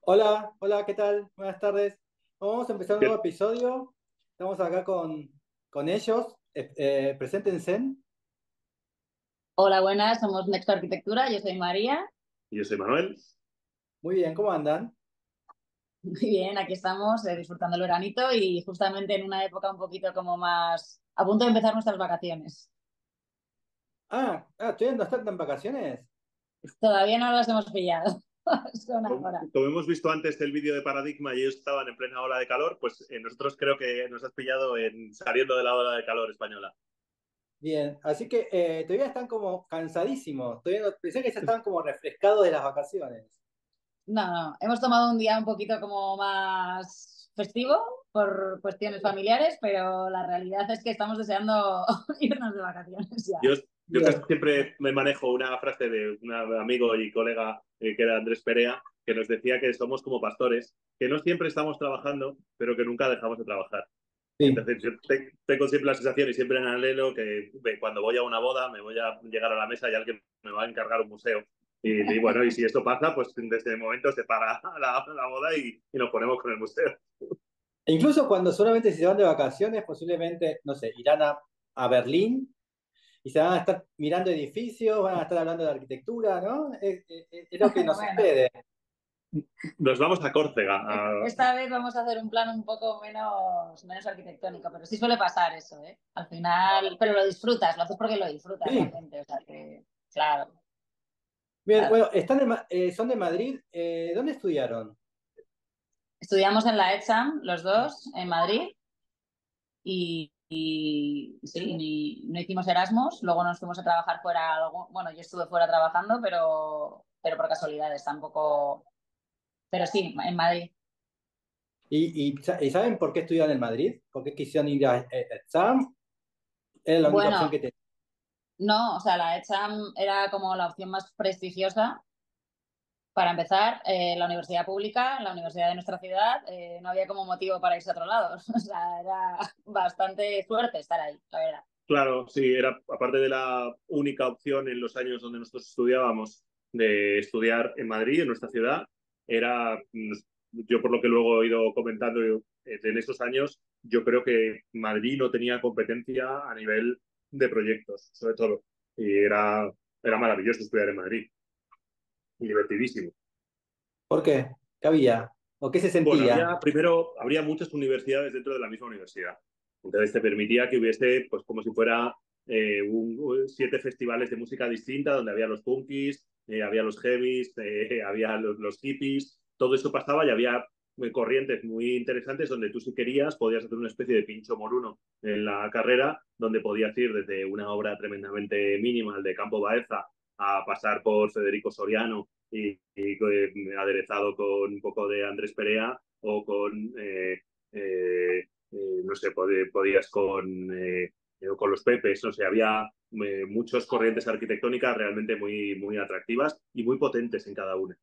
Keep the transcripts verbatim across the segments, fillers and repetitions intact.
Hola, hola, ¿qué tal? Buenas tardes. Vamos a empezar un ¿Qué- nuevo episodio. Estamos acá con, con ellos. Eh, eh, preséntense. Hola, buenas, somos Nexto Arquitectura, yo soy María. Yo soy Manuel. Muy bien, ¿cómo andan? Muy bien, aquí estamos eh, disfrutando el veranito y justamente en una época un poquito como más a punto de empezar nuestras vacaciones. Ah, ah, ¿ustedes no están en vacaciones? Todavía no las hemos pillado, son Como ahora. como hemos visto antes el vídeo de Paradigma y ellos estaban en plena ola de calor, pues eh, nosotros creo que nos has pillado en saliendo de la ola de calor española. Bien, así que eh, todavía están como cansadísimos. Todavía no- pensé que ya estaban como refrescados de las vacaciones. No, no, hemos tomado un día un poquito como más festivo por cuestiones familiares, pero la realidad es que estamos deseando irnos de vacaciones ya. Yo, yo que Bien. siempre me manejo una frase de un amigo y colega eh, que era Andrés Perea, que nos decía que somos como pastores, que no siempre estamos trabajando, pero que nunca dejamos de trabajar. Sí. Entonces, yo te- tengo siempre la sensación y siempre en anhelo que ve, cuando voy a una boda me voy a llegar a la mesa y alguien me va a encargar un museo. Y, y bueno, y si esto pasa, pues desde el momento se para la, la boda y, y nos ponemos con el museo. E incluso cuando solamente se van de vacaciones, posiblemente, no sé, irán a, a Berlín y se van a estar mirando edificios, van a estar hablando de arquitectura, ¿no? Es, es- es lo que nos Bueno. sucede. Nos vamos a Córcega. A- Esta vez vamos a hacer un plan un poco menos, menos arquitectónico, pero sí suele pasar eso, ¿eh? Al final, pero lo disfrutas, lo haces porque lo disfrutas Sí. realmente, o sea que, claro, Bien, claro. bueno, están de Ma- eh, son de Madrid. Eh, ¿dónde estudiaron? Estudiamos en la ETSAM, los dos, en Madrid, y, y sí, ni- no hicimos Erasmus, luego nos fuimos a trabajar fuera, algo- bueno, yo estuve fuera trabajando, pero, pero por casualidades, tampoco, pero sí, en Madrid. ¿Y, y sa- y saben por qué estudiaron en Madrid? ¿Por qué quisieron ir a, eh, a exam? Era la única opción Bueno, que tenían. no, o sea, la ETSAM era como la opción más prestigiosa. Para empezar, eh, la universidad pública, la universidad de nuestra ciudad, eh, no había como motivo para irse a otro lado. O sea, era bastante suerte estar ahí, la verdad. claro, sí, era aparte de la única opción en los años donde nosotros estudiábamos de estudiar en Madrid, en nuestra ciudad, era, mm, yo por lo que luego he ido comentando yo, eh, en esos años, yo creo que Madrid no tenía competencia a nivel de proyectos, sobre todo. Y era, era maravilloso estudiar en Madrid y divertidísimo. ¿Por qué? ¿Qué había? ¿O qué se Bueno, sentía? había, primero, habría muchas universidades dentro de la misma universidad. Entonces te permitía que hubiese, pues como si fuera eh, un, un- siete festivales de música distinta, donde había los punkis, eh, había los heavies, eh, había los, los hippies, todo eso pasaba y había eh, corrientes muy interesantes donde tú si querías podías hacer una especie de pincho moruno en la carrera, donde podías ir desde una obra tremendamente mínima, el de Campo Baeza, a pasar por Federico Soriano y, y eh, aderezado con un poco de Andrés Perea o con, eh, eh, eh, no sé, pod- podías con, eh, con los Pepes, no sé, había eh, muchas corrientes arquitectónicas realmente muy, muy atractivas y muy potentes en cada una.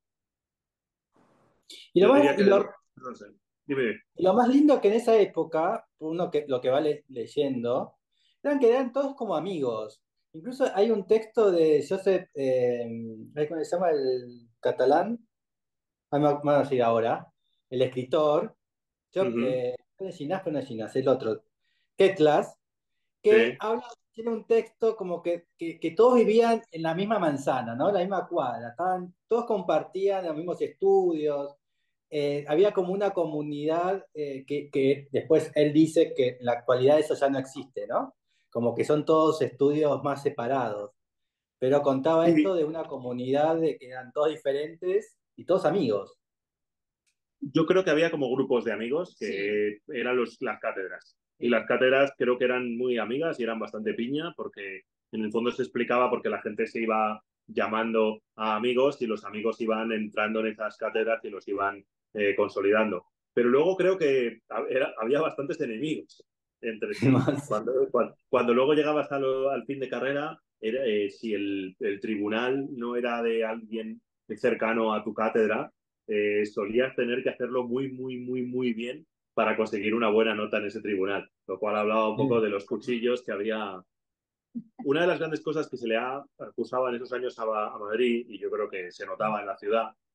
Y lo Yo más, diría y que, lo, no sé, dime. y lo más lindo que en esa época, uno que, lo que va le- leyendo, eran que eran todos como amigos. Incluso hay un texto de Josep, eh, ¿cómo se llama el catalán? Ah, me van a decir ahora, el escritor, yo, Ujú. eh, no es Ginás, pero no es Ginás, el otro, Ketlas, que Sí, habla, tiene un texto como que, que, que todos vivían en la misma manzana, ¿no? La misma cuadra, estaban, todos compartían los mismos estudios, eh, había como una comunidad eh, que, que después él dice que en la actualidad eso ya no existe, ¿no? Como que son todos estudios más separados, pero contaba esto sí, de una comunidad de que eran todos diferentes y todos amigos. yo creo que había como grupos de amigos Sí. que eran los, las cátedras. Y Sí. las cátedras creo que eran muy amigas y eran bastante piña porque en el fondo se explicaba porque la gente se iba llamando a amigos y los amigos iban entrando en esas cátedras y los iban eh, consolidando. Pero luego creo que era, había bastantes enemigos entre sí. Más. Cuando, cuando, cuando luego llegabas a lo, al fin de carrera, era, eh, si el, el tribunal no era de alguien cercano a tu cátedra, eh, solías tener que hacerlo muy, muy, muy, muy bien para conseguir una buena nota en ese tribunal, lo cual hablaba un poco de los cuchillos que había. Una de las grandes cosas que se le ha acusado en esos años a, a Madrid, y yo creo que se notaba en la ciudad,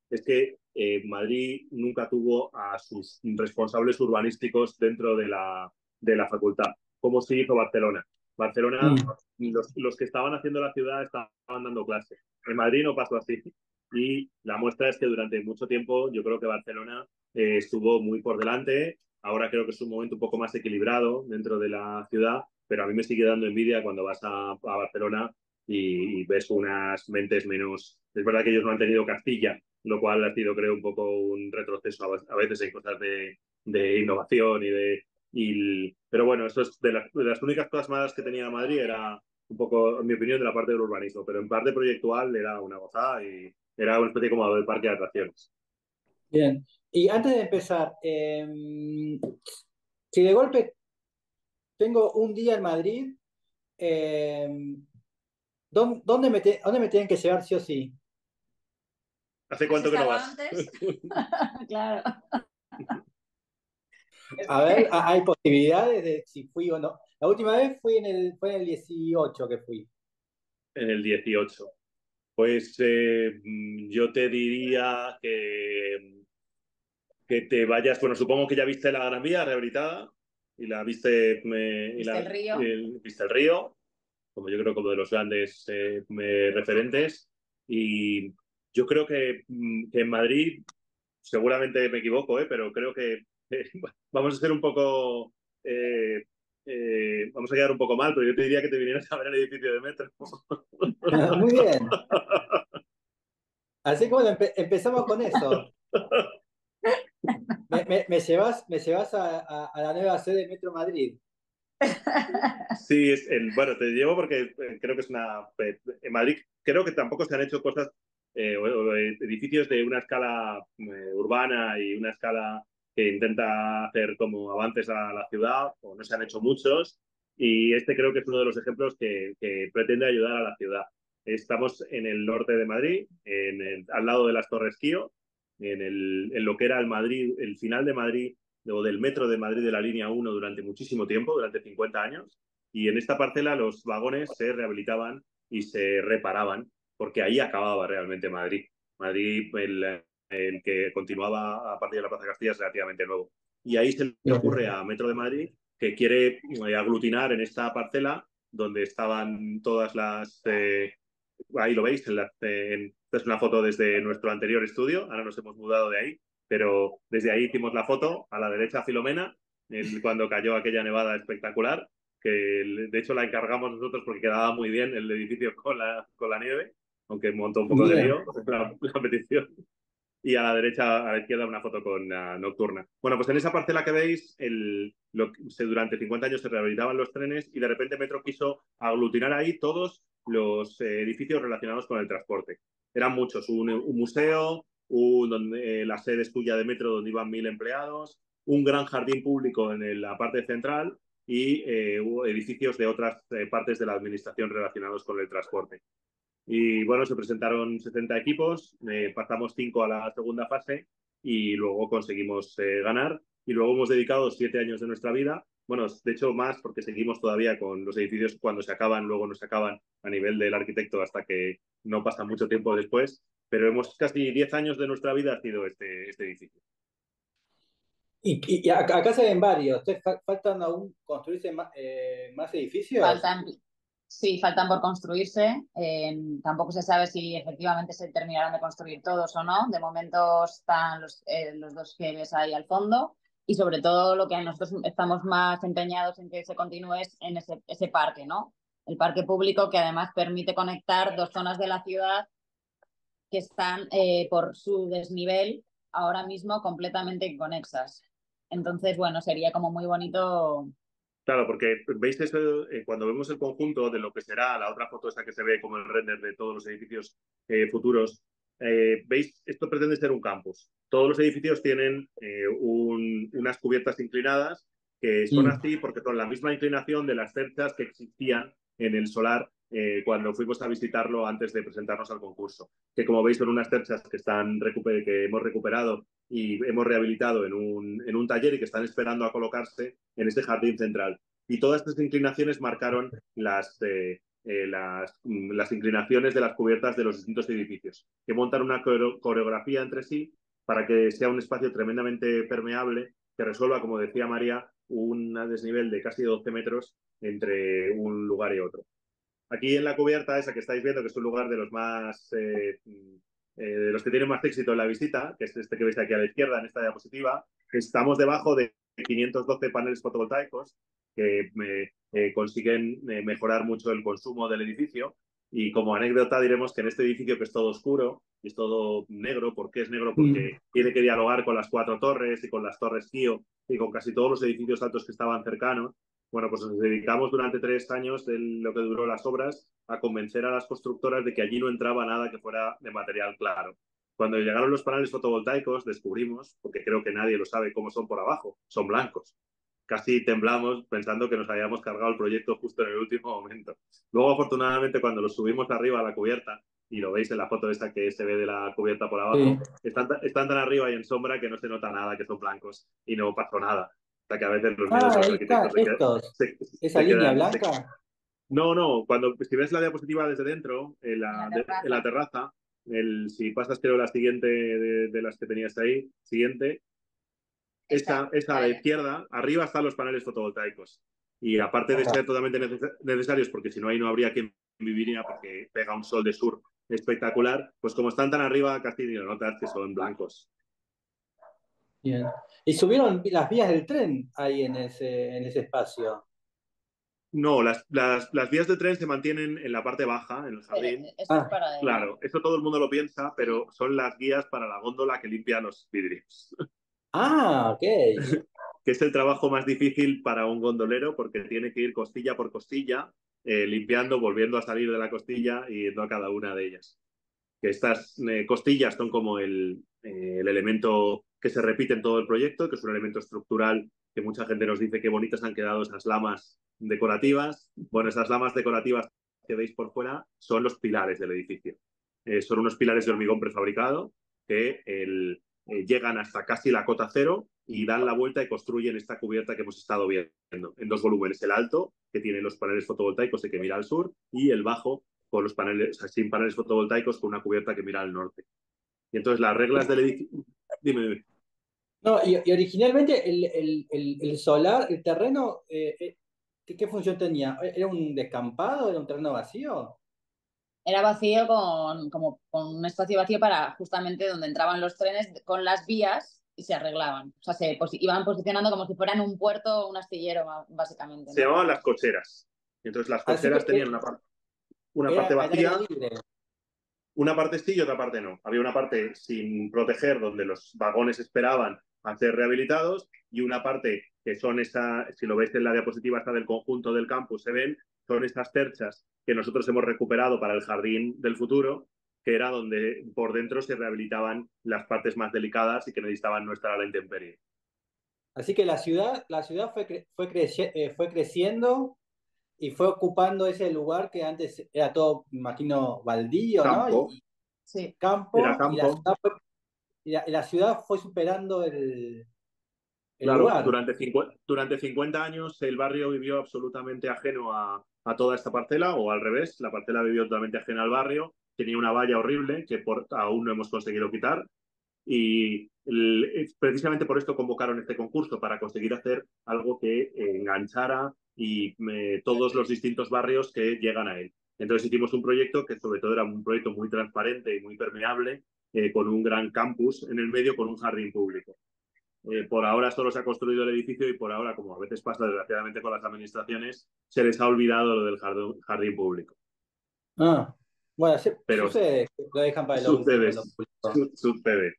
es que eh, Madrid nunca tuvo a sus responsables urbanísticos dentro de la, de la facultad, como sí hizo Barcelona. Barcelona, mm. los, los que estaban haciendo la ciudad estaban dando clase. En Madrid no pasó así. Y la muestra es que durante mucho tiempo yo creo que Barcelona eh, estuvo muy por delante. Ahora creo que es un momento un poco más equilibrado dentro de la ciudad, pero a mí me sigue dando envidia cuando vas a, a Barcelona y, y ves unas mentes menos... Es verdad que ellos no han tenido Castilla, lo cual ha sido, creo, un poco un retroceso a, a veces en cosas de, de innovación y de... Y, pero bueno, eso es de las, de las únicas cosas malas que tenía Madrid, era un poco, en mi opinión, de la parte del urbanismo, pero en parte proyectual era una gozada y era una especie como de parque de atracciones. Bien. Y antes de empezar, eh, si de golpe tengo un día en Madrid, eh, ¿dónde, dónde, me te- dónde me tienen que llevar sí o sí? ¿Hace ¿Has cuánto que no estado vas? antes? Claro. A ver, ¿ha- ¿hay posibilidades de si fui o no? La última vez fui en el, fue en el dieciocho que fui. En el dieciocho. Pues eh, yo te diría que, que te vayas, bueno, supongo que ya viste la Gran Vía rehabilitada y la viste, me, y ¿Viste la, el río? el, viste el río, como yo creo como de los grandes eh, me, referentes. Y yo creo que, que en Madrid, seguramente me equivoco, ¿eh? Pero creo que eh, vamos a ser un poco... Eh, eh, vamos a quedar un poco mal, pero yo te diría que te vinieras a ver el edificio de metro. Muy bien. Así que bueno, empe- empezamos con eso. Me, me, me llevas, me llevas a, a, a la nueva sede de Metro Madrid. Sí, es el, bueno, te llevo porque eh, creo que es una... eh, En Madrid creo que tampoco se han hecho cosas, eh, o, o edificios de una escala eh, urbana y una escala que intenta hacer como avances a la ciudad, o no se han hecho muchos, y este creo que es uno de los ejemplos que, que pretende ayudar a la ciudad. Estamos en el norte de Madrid, en el, al lado de las Torres Kío, en, el, en lo que era el Madrid, el final de Madrid o del metro de Madrid de la línea uno durante muchísimo tiempo, durante cincuenta años, y en esta parcela los vagones se rehabilitaban y se reparaban, porque ahí acababa realmente Madrid. Madrid, el, el que continuaba a partir de la Plaza Castilla, es relativamente nuevo. Y ahí se le ocurre a Metro de Madrid que quiere eh, aglutinar en esta parcela donde estaban todas las... Eh, ahí lo veis, en la, en, esta es una foto desde nuestro anterior estudio, ahora nos hemos mudado de ahí, pero desde ahí hicimos la foto, a la derecha Filomena, el, cuando cayó aquella nevada espectacular, que de hecho la encargamos nosotros porque quedaba muy bien el edificio con la, con la nieve, aunque montó un poco de Bien. lío la, la petición. Y a la derecha, a la izquierda, una foto con uh, Nocturna. Bueno, pues en esa parcela que veis, el, lo, se, durante cincuenta años se rehabilitaban los trenes y de repente Metro quiso aglutinar ahí todos los eh, edificios relacionados con el transporte. Eran muchos, un, un museo, un, donde, eh, la sede suya de Metro donde iban mil empleados, un gran jardín público en el, la parte central y eh, edificios de otras eh, partes de la administración relacionados con el transporte. Y bueno, se presentaron setenta equipos, eh, pasamos cinco a la segunda fase y luego conseguimos eh, ganar. Y luego hemos dedicado siete años de nuestra vida, bueno, de hecho más porque seguimos todavía con los edificios cuando se acaban, luego no se acaban a nivel del arquitecto hasta que no pasa mucho tiempo después, pero hemos casi diez años de nuestra vida ha sido este, este edificio. Y, y- y acá, acá se ven varios. ¿Ustedes fa- faltan aún construirse más, eh, más edificios? Faltan, sí, faltan por construirse. Eh, tampoco se sabe si efectivamente se terminarán de construir todos o no. De momento están los, eh, los dos que ves ahí al fondo. Y sobre todo lo que nosotros estamos más empeñados en que se continúe es en ese, ese parque, ¿no? El parque público que además permite conectar dos zonas de la ciudad que están eh, por su desnivel ahora mismo completamente inconexas. Entonces, bueno, sería como muy bonito. Claro, porque veis eso, eh, cuando vemos el conjunto de lo que será la otra foto esa que se ve como el render de todos los edificios eh, futuros, eh, veis, esto pretende ser un campus. Todos los edificios tienen eh, un, unas cubiertas inclinadas que son Mm. así porque son la misma inclinación de las cerchas que existían en el solar eh, cuando fuimos a visitarlo antes de presentarnos al concurso. Que como veis son unas cerchas que, están que hemos recuperado y hemos rehabilitado en un, en un taller y que están esperando a colocarse en este jardín central. Y todas estas inclinaciones marcaron las, eh, eh, las, las inclinaciones de las cubiertas de los distintos edificios, que montan una coreografía entre sí para que sea un espacio tremendamente permeable que resuelva, como decía María, un desnivel de casi doce metros entre un lugar y otro. Aquí en la cubierta, esa que estáis viendo, que es un lugar de los más eh, eh, de los que tienen más éxito en la visita, que es este que veis aquí a la izquierda en esta diapositiva, estamos debajo de quinientos doce paneles fotovoltaicos que me, eh, consiguen eh, mejorar mucho el consumo del edificio. Y como anécdota diremos que en este edificio, que es todo oscuro y es todo negro, ¿por qué es negro? Porque mm. tiene que dialogar con las cuatro torres y con las torres Kio y con casi todos los edificios altos que estaban cercanos. Bueno, pues nos dedicamos durante tres años, en lo que duró las obras, a convencer a las constructoras de que allí no entraba nada que fuera de material claro. Cuando llegaron los paneles fotovoltaicos, descubrimos, porque creo que nadie lo sabe cómo son por abajo, son blancos. Casi temblamos pensando que nos habíamos cargado el proyecto justo en el último momento. Luego, afortunadamente, cuando los subimos arriba a la cubierta, y lo veis en la foto esa que se ve de la cubierta por abajo, sí. están, están tan arriba y en sombra que no se nota nada, que son blancos, y no pasó nada. O sea, que a veces los ah, los ahí arquitectos está, estos. Se, se, ¿Esa se línea quedan, blanca? Se... No, no. Cuando, si ves la diapositiva desde dentro, en la, en la terraza, de, en la terraza el, si pasas, creo, la siguiente de, de las que tenías ahí, siguiente, esa, esa a la izquierda, arriba están los paneles fotovoltaicos. Y aparte de ser totalmente neces necesarios, porque si no ahí no habría quien viviría porque pega un sol de sur espectacular, pues como están tan arriba, casi ni lo notas que son blancos. Bien. ¿Y subieron las vías del tren ahí en ese, en ese espacio? No, las, las, las vías de tren se mantienen en la parte baja, en el jardín. Pero esto ah. es para él. Claro, eso todo el mundo lo piensa, pero son las guías para la góndola que limpia los vidrios. Ah, ok. Que es el trabajo más difícil para un gondolero porque tiene que ir costilla por costilla, eh, limpiando, volviendo a salir de la costilla y yendo a cada una de ellas. Que estas eh, costillas son como el, eh, el elemento que se repite en todo el proyecto, que es un elemento estructural que mucha gente nos dice qué bonitas han quedado esas lamas decorativas. Bueno, esas lamas decorativas que veis por fuera son los pilares del edificio. Eh, son unos pilares de hormigón prefabricado que el, eh, llegan hasta casi la cota cero y dan la vuelta y construyen esta cubierta que hemos estado viendo en dos volúmenes. El alto, que tiene los paneles fotovoltaicos y que mira al sur, y el bajo, con los paneles, o sea, sin paneles fotovoltaicos, con una cubierta que mira al norte. Y entonces las reglas del edificio... Dime, dime. No, y, y originalmente el, el, el, el solar, el terreno, eh, ¿qué, ¿qué función tenía? ¿Era un descampado? ¿Era un terreno vacío? Era vacío con, como, con un espacio vacío para justamente donde entraban los trenes con las vías y se arreglaban. O sea, se posi iban posicionando como si fueran un puerto o un astillero, básicamente, ¿no? Se llamaban las cocheras. Entonces las cocheras tenían una, par una era, parte vacía, libre. Una parte sí y otra parte no. Había una parte sin proteger donde los vagones esperaban a ser rehabilitados y una parte que son esa, si lo veis en la diapositiva esta del conjunto del campus, se ven, son estas perchas que nosotros hemos recuperado para el jardín del futuro, que era donde por dentro se rehabilitaban las partes más delicadas y que necesitaban no estar a la intemperie. Así que la ciudad, la ciudad fue, cre fue, creci eh, fue creciendo y fue ocupando ese lugar que antes era todo, me imagino, baldío, campo. ¿no? Y, sí. campo, era campo. Y la ciudad fue, y la, y la ciudad fue superando el, el claro, lugar. Durante, durante cincuenta años el barrio vivió absolutamente ajeno a, a toda esta parcela, o al revés, la parcela vivió totalmente ajena al barrio, tenía una valla horrible que por, aún no hemos conseguido quitar, y el, precisamente por esto convocaron este concurso, para conseguir hacer algo que enganchara y eh, todos los distintos barrios que llegan a él. Entonces hicimos un proyecto que sobre todo era un proyecto muy transparente y muy permeable, eh, con un gran campus en el medio, con un jardín público. Eh, por ahora solo se ha construido el edificio y por ahora, como a veces pasa desgraciadamente con las administraciones, se les ha olvidado lo del jardín, jardín público. Ah, bueno, se, Pero sucede, lo dejan para el sucede, su, sucede.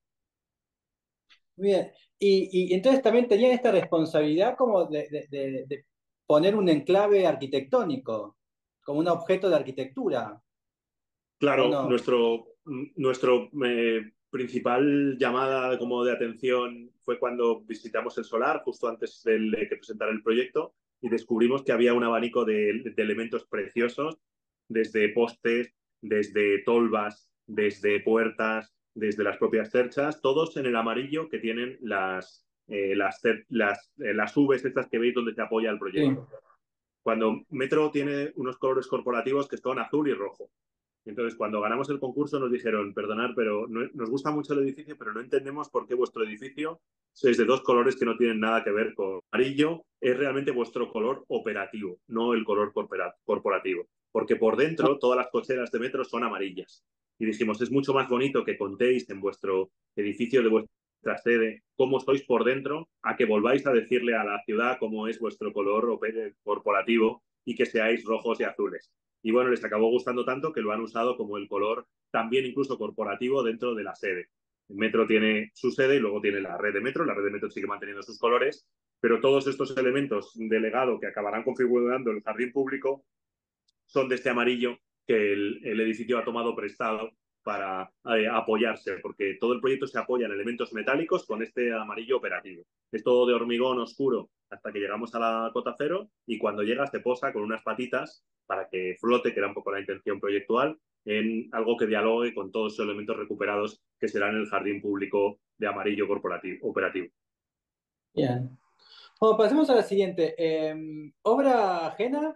Muy bien. Y, y entonces también tenían esta responsabilidad como de, de, de, de poner un enclave arquitectónico, como un objeto de arquitectura. Claro, no? nuestro, nuestro eh, principal llamada como de atención fue cuando visitamos el solar, justo antes de, de que presentara el proyecto, y descubrimos que había un abanico de, de elementos preciosos, desde postes, desde tolvas, desde puertas, desde las propias cerchas, todos en el amarillo que tienen las, eh, las, las, eh, las Vs estas que veis donde se apoya el proyecto. Sí. cuando Metro tiene unos colores corporativos que son azul y rojo. Entonces, cuando ganamos el concurso nos dijeron, perdonad, pero no, nos gusta mucho el edificio, pero no entendemos por qué vuestro edificio es de dos colores que no tienen nada que ver con amarillo. Es realmente vuestro color operativo, no el color corporativo. Porque por dentro todas las cocheras de Metro son amarillas. Y dijimos, es mucho más bonito que contéis en vuestro edificio de vuestra sede cómo sois por dentro, a que volváis a decirle a la ciudad cómo es vuestro color corporativo y que seáis rojos y azules. Y bueno, les acabó gustando tanto que lo han usado como el color también incluso corporativo dentro de la sede. Metro tiene su sede y luego tiene la red de Metro. La red de Metro sigue manteniendo sus colores, pero todos estos elementos de legado que acabarán configurando el jardín público son de este amarillo que el, el edificio ha tomado prestado para eh, apoyarse, porque todo el proyecto se apoya en elementos metálicos con este amarillo operativo. Es todo de hormigón oscuro hasta que llegamos a la cota cero y cuando llega se posa con unas patitas para que flote, que era un poco la intención proyectual, en algo que dialogue con todos esos elementos recuperados que serán el jardín público de amarillo corporativo, operativo. Bien. Bueno, pasemos a la siguiente. Eh, ¿obra ajena?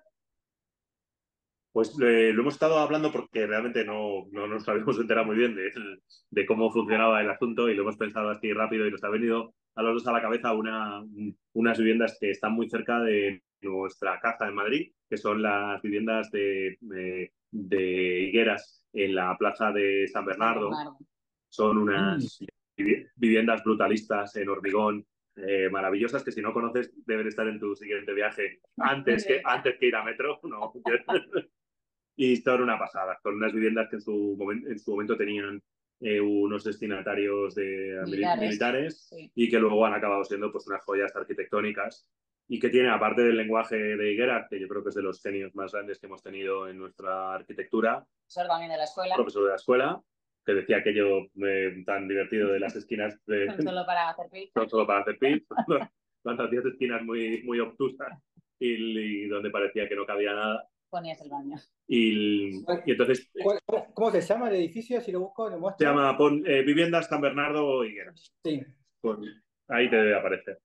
Pues eh, lo hemos estado hablando porque realmente no, no nos habíamos enterado muy bien de, de cómo funcionaba el asunto y lo hemos pensado así rápido y nos ha venido a los dos a la cabeza una, unas viviendas que están muy cerca de nuestra casa en Madrid, que son las viviendas de, de, de Higueras en la plaza de San Bernardo. San Bernardo. Son unas mm. viviendas brutalistas en hormigón, Eh, maravillosas, que si no conoces deben estar en tu siguiente viaje antes que, antes que ir a Metro, ¿no? Y son una pasada, son unas viviendas que en su momento, en su momento tenían eh, unos destinatarios de militares, militares sí. Y que luego han acabado siendo pues unas joyas arquitectónicas y que tiene, aparte del lenguaje de Higuera, que yo creo que es de los genios más grandes que hemos tenido en nuestra arquitectura, profesor también de la escuela, profesor de la escuela, que decía aquello eh, tan divertido de las esquinas de, son solo para hacer pis, son solo para hacer pis, cuando hacías esquinas muy, muy obtusas y, y donde parecía que no cabía nada, ponías el baño. Y, y entonces... ¿Cuál, ¿Cómo se llama el edificio? Si lo busco, lo muestro. Se llama pon, eh, Viviendas San Bernardo Higueras. Sí. Pues, ahí te debe aparecer.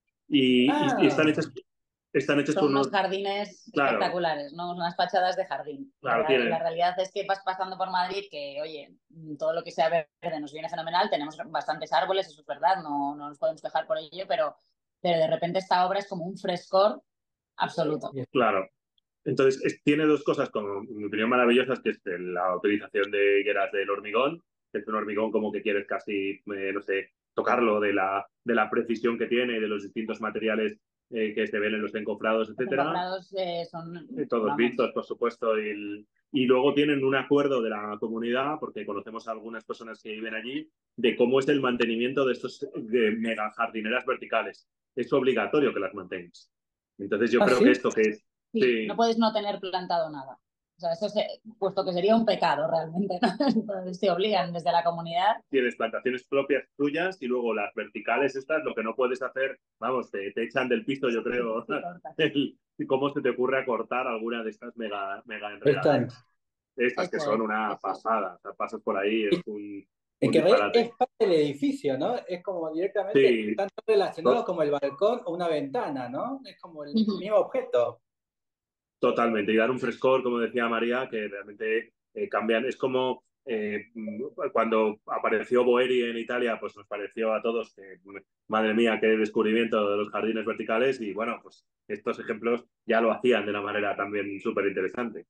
Y, ah. y, y están hechas... Están hechos Son por unos unos jardines claro. espectaculares, ¿no? Unas fachadas de jardín. Claro, la, la realidad es que vas pasando por Madrid que, oye, todo lo que sea verde nos viene fenomenal, tenemos bastantes árboles, eso es verdad, no, no nos podemos quejar por ello, pero, pero de repente esta obra es como un frescor absoluto. Claro. Entonces, es, tiene dos cosas, como, en mi opinión, maravillosas, que es la utilización de higueras del hormigón, que es un hormigón como que quieres casi, eh, no sé, tocarlo, de la, de la precisión que tiene, de los distintos materiales eh, que se ven en los encofrados, etcétera. Los encofrados eh, son... Eh, todos vamos. vistos, por supuesto, y, el, y luego tienen un acuerdo de la comunidad, porque conocemos a algunas personas que viven allí, de cómo es el mantenimiento de estos de mega jardineras verticales. Es obligatorio que las mantengas. Entonces yo ¿Ah, creo sí? que esto que es... Sí, sí, no puedes no tener plantado nada. O sea, eso se, puesto que sería un pecado realmente, ¿no? Entonces te obligan desde la comunidad. Tienes plantaciones propias tuyas y luego las verticales estas, lo que no puedes hacer, vamos, te, te echan del piso, yo creo. Sí, el, ¿cómo se te ocurre acortar alguna de estas mega, mega enredaderas? Estas que son una pasada. O sea, pasas por ahí, es un... Es que es parte del edificio, ¿no? Es como directamente, sí. tanto relacionado como el balcón o una ventana, ¿no? Es como el uh-huh. mismo objeto. Totalmente, y dar un frescor, como decía María, que realmente eh, cambian. Es como eh, cuando apareció Boeri en Italia, pues nos pareció a todos que, madre mía, qué descubrimiento de los jardines verticales, y bueno, pues estos ejemplos ya lo hacían de una manera también súper interesante.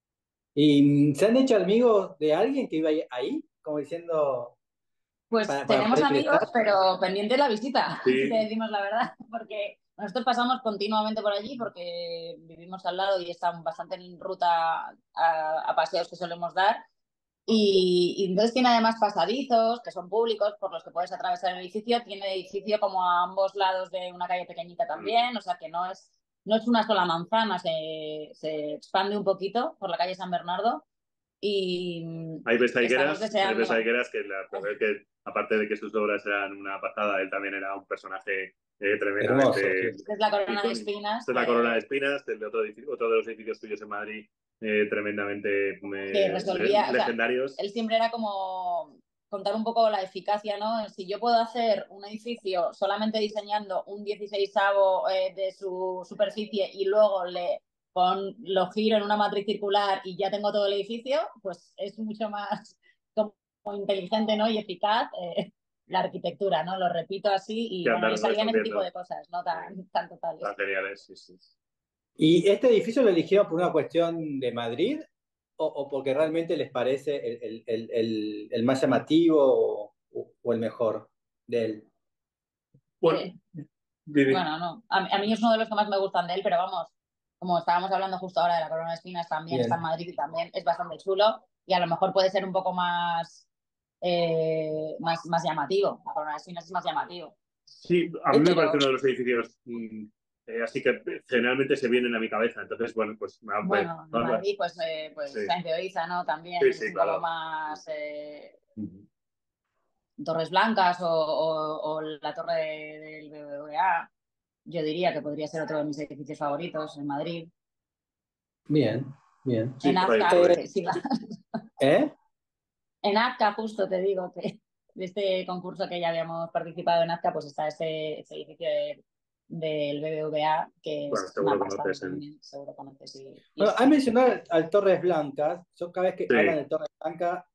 ¿Y se han hecho amigos de alguien que iba ahí? Como diciendo... Pues para, para tenemos amigos, pero pendiente la visita, sí. Si te decimos la verdad, porque nosotros pasamos continuamente por allí porque vivimos al lado y están bastante en ruta a, a paseos que solemos dar. Y, y entonces tiene además pasadizos que son públicos por los que puedes atravesar el edificio. Tiene edificio como a ambos lados de una calle pequeñita también, o sea que no es, no es una sola manzana, se, se expande un poquito por la calle San Bernardo. Y hay ves a Higueras, hay ves a Higueras que, la, que aparte de que sus obras eran una pasada, él también era un personaje eh, tremendamente... Esta es la corona de espinas. Esta es la corona de espinas, el de otro, otro de los edificios tuyos en Madrid, eh, tremendamente eh, resolvía, legendarios. O sea, él siempre era como contar un poco la eficacia, ¿no? Si yo puedo hacer un edificio solamente diseñando un dieciseisavo eh, de su superficie y luego le pon, lo giro en una matriz circular y ya tengo todo el edificio, pues es mucho más como inteligente, ¿no? Y eficaz eh, la arquitectura, ¿no? Lo repito así y Que bueno, andar yo salía en ese tipo resolviendo. de cosas, no tan, tan totales. Tan geniales, sí, sí. ¿Y este edificio lo eligieron por una cuestión de Madrid o, o porque realmente les parece el, el- el- el- el más llamativo o, o el mejor de él? Bueno, Eh, Vivi. bueno, no. A, a mí es uno de los que más me gustan de él, pero vamos, como estábamos hablando justo ahora de la Corona de Espinas, también está en Bien. Madrid y también es bastante chulo y a lo mejor puede ser un poco más, eh, más, más llamativo. La Corona de Espinas es más llamativo. Sí, a mí me Este, parece Pero uno de los edificios, mm, eh, así que generalmente se vienen a mi cabeza. Entonces, bueno, pues me, me- bueno, en Madrid, pues, eh, pues sí, Sáenz de Oiza, ¿no? También sí, es sí, un poco claro. más eh, Ujú. Torres Blancas o, o- o la torre de- del B B V A. Yo diría que podría ser otro de mis edificios favoritos en Madrid. bien, bien. Sí, En por ahí, Azca, por ahí. que sí, ¿Eh? en Azca, justo te digo que de este concurso que ya habíamos participado en Azca, pues está este, este edificio de- del B B V A, que Bueno, es seguro una pasada conoces en... también, seguro conoces. Y, y Bueno, es- has mencionado al, al Torres Blancas. Yo cada vez que Sí, hablan de Torres Blancas,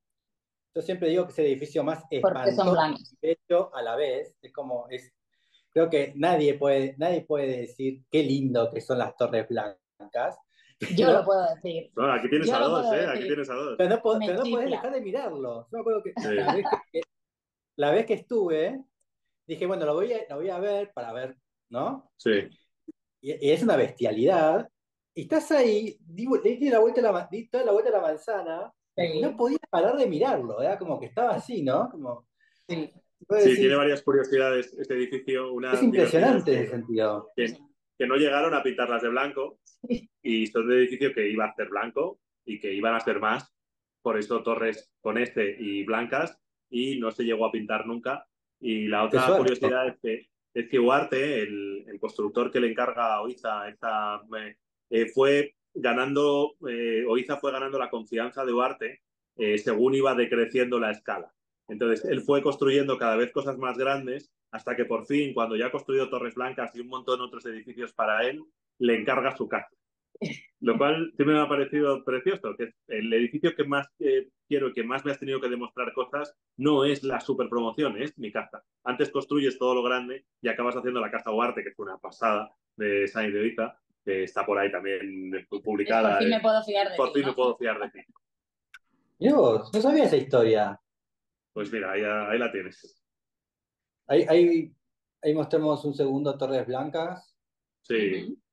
yo siempre digo que es el edificio más porque son espantoso blancos. y bello a la vez. Es como, es, creo que nadie puede, nadie puede decir qué lindo que son las Torres Blancas, Yo lo pero, puedo decir. bueno, aquí tienes Yo a lo dos, puedo ¿eh? Aquí decir. tienes a dos. pero no, po- Me pero no podés chifla. dejar de mirarlo. Yo me acuerdo que Sí, la vez que, la vez que estuve, dije, bueno, lo voy a, lo voy a ver para ver, ¿no? sí, Y, y es una bestialidad. Y estás ahí, di, le di la vuelta a la, ma- di toda la vuelta a la manzana y no Sí, podías parar de mirarlo, era como que estaba así, ¿no? Como, sí. vos sí, tiene decís, varias curiosidades este edificio. es Una divertida es impresionante en ese que, sentido. que, que no llegaron a pintarlas de blanco y son de edificio que iba a ser blanco y que iban a ser más. Por eso torres con este y blancas y no se llegó a pintar nunca. Y la Qué otra suerte. curiosidad es que, es que Huarte, el, el constructor que le encarga a Oiza, esta, eh, fue ganando, eh, Oiza fue ganando la confianza de Huarte eh, según iba decreciendo la escala. Entonces, él fue construyendo cada vez cosas más grandes hasta que por fin, cuando ya ha construido Torres Blancas y un montón de otros edificios para él, le encarga su casa. Lo cual siempre me ha parecido precioso, que el edificio que más eh, quiero y que más me has tenido que demostrar cosas no es la superpromoción, es mi casa. Antes construyes todo lo grande y acabas haciendo la Casa Huarte, que fue una pasada de Sáenz de Oiza, que está por ahí también Es por publicada. fin Eh, me puedo fiar de por ti, fin me ¿no? puedo fiar de ti. Mirá vos, no sabía esa historia. Pues mira, ahí, ahí la tienes. Ahí, ahí, ahí mostramos un segundo Torres Blancas, Sí. Ujú.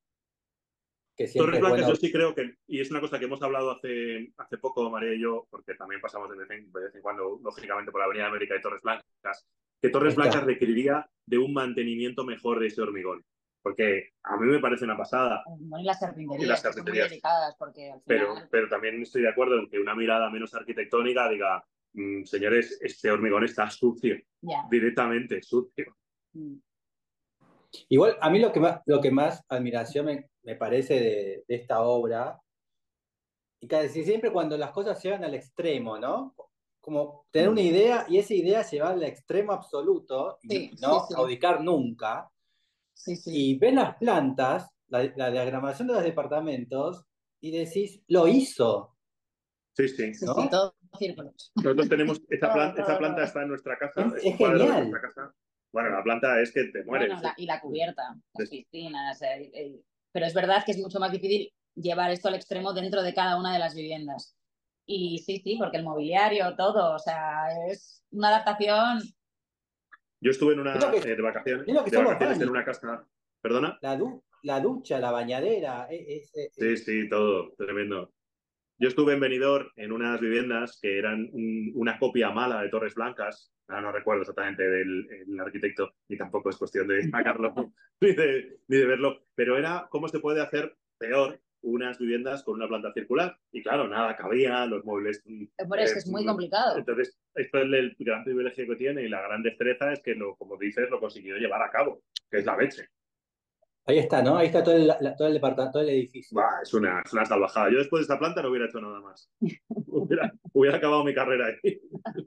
que siempre Torres es Blancas bueno. yo sí creo que, y es una cosa que hemos hablado hace, hace poco, María y yo, porque también pasamos de vez, en, de vez en cuando, lógicamente, por la Avenida América y Torres Blancas, que Torres Está. Blancas requeriría de un mantenimiento mejor de ese hormigón. Porque a mí me parece una pasada Bueno, y las y las carpinterías, que son muy carpinterías, delicadas, porque al pero, final. pero también estoy de acuerdo en que una mirada menos arquitectónica diga, mmm, señores, este hormigón está sucio, Ya. directamente sucio. Mm. Igual, a mí lo que más, lo que más admiración me, me parece de, de esta obra, y casi siempre cuando las cosas llegan al extremo, ¿no? Como tener una idea y esa idea llevarla al extremo absoluto y no, Sí, y sí, no sí. claudicar nunca. Sí, sí. Y ves las plantas, la, la diagramación de los departamentos, y decís, lo hizo, Sí, sí. Sí, ¿no? sí, todo círculos. Nosotros tenemos, esa, Todo, planta, esa todo, planta todo. está en nuestra casa, Es, es es un cuadro de nuestra genial. casa. Bueno, la planta es que te Bueno, mueres. la- y la cubierta, las Es- piscinas. eh, eh, Pero es verdad que es mucho más difícil llevar esto al extremo dentro de cada una de las viviendas. Y sí, sí, porque el mobiliario, todo, o sea, es una adaptación. Yo estuve en Es lo una, que, eh, de, vacaciones, es lo que de son los vacaciones en baños, una casa. ¿Perdona? la, du- la ducha, la bañadera, es, es- Sí, es- sí, todo, tremendo. Yo estuve en Benidorm en unas viviendas que eran un- una copia mala de Torres Blancas. Ahora no recuerdo exactamente del el arquitecto, y tampoco es cuestión de sacarlo ni de, ni de verlo, pero era cómo se puede hacer peor unas viviendas con una planta circular. Y claro, nada, cabía, los muebles. Hombre, es que eh, es muy complicado. entonces, esto es el gran privilegio que tiene y la gran destreza es que, lo, como dices, lo consiguió llevar a cabo, que es la leche. ahí está, ¿no? Ahí está todo el, la- todo el departamento, todo el edificio. Bah, es, una, es una salvajada. Yo después de esta planta no hubiera hecho nada más. hubiera, hubiera acabado mi carrera ahí.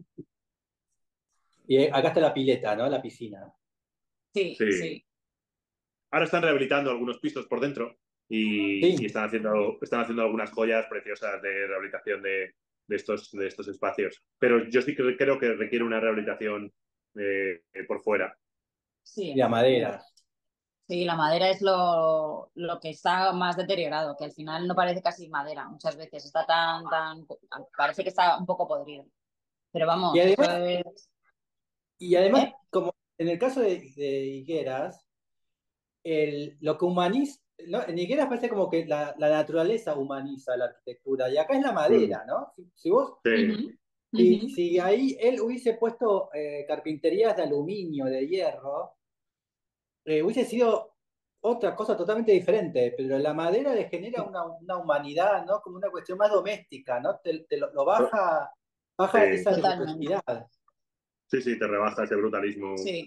Y acá está la pileta, ¿no? La piscina. Sí, Sí. sí. Ahora están rehabilitando algunos pisos por dentro y, y Sí, están, haciendo, están haciendo algunas joyas preciosas de rehabilitación de, de, estos, de estos espacios. Pero yo sí que creo que requiere una rehabilitación eh, por fuera. y Sí, la madera. sí, la madera es lo, lo que está más deteriorado, que al final no parece casi madera, muchas veces está tan, tan, parece que está un poco podrido. Pero Y vamos, eso además, es... y además ¿Eh? como en el caso de, de Higueras, el, lo que humaniza, ¿no? En Higueras parece como que la, la naturaleza humaniza la arquitectura, y acá es la Mm, madera, ¿no? Si, si vos, sí, Ujú, si, ujú. si ahí él hubiese puesto eh, carpinterías de aluminio, de hierro, eh, hubiese sido otra cosa totalmente diferente, pero la madera le genera una, una humanidad, ¿no? Como una cuestión más doméstica, ¿no? Te, te lo, lo baja, baja sí, esa Totalmente. rigurosidad. sí, sí, te rebaja ese brutalismo. Sí,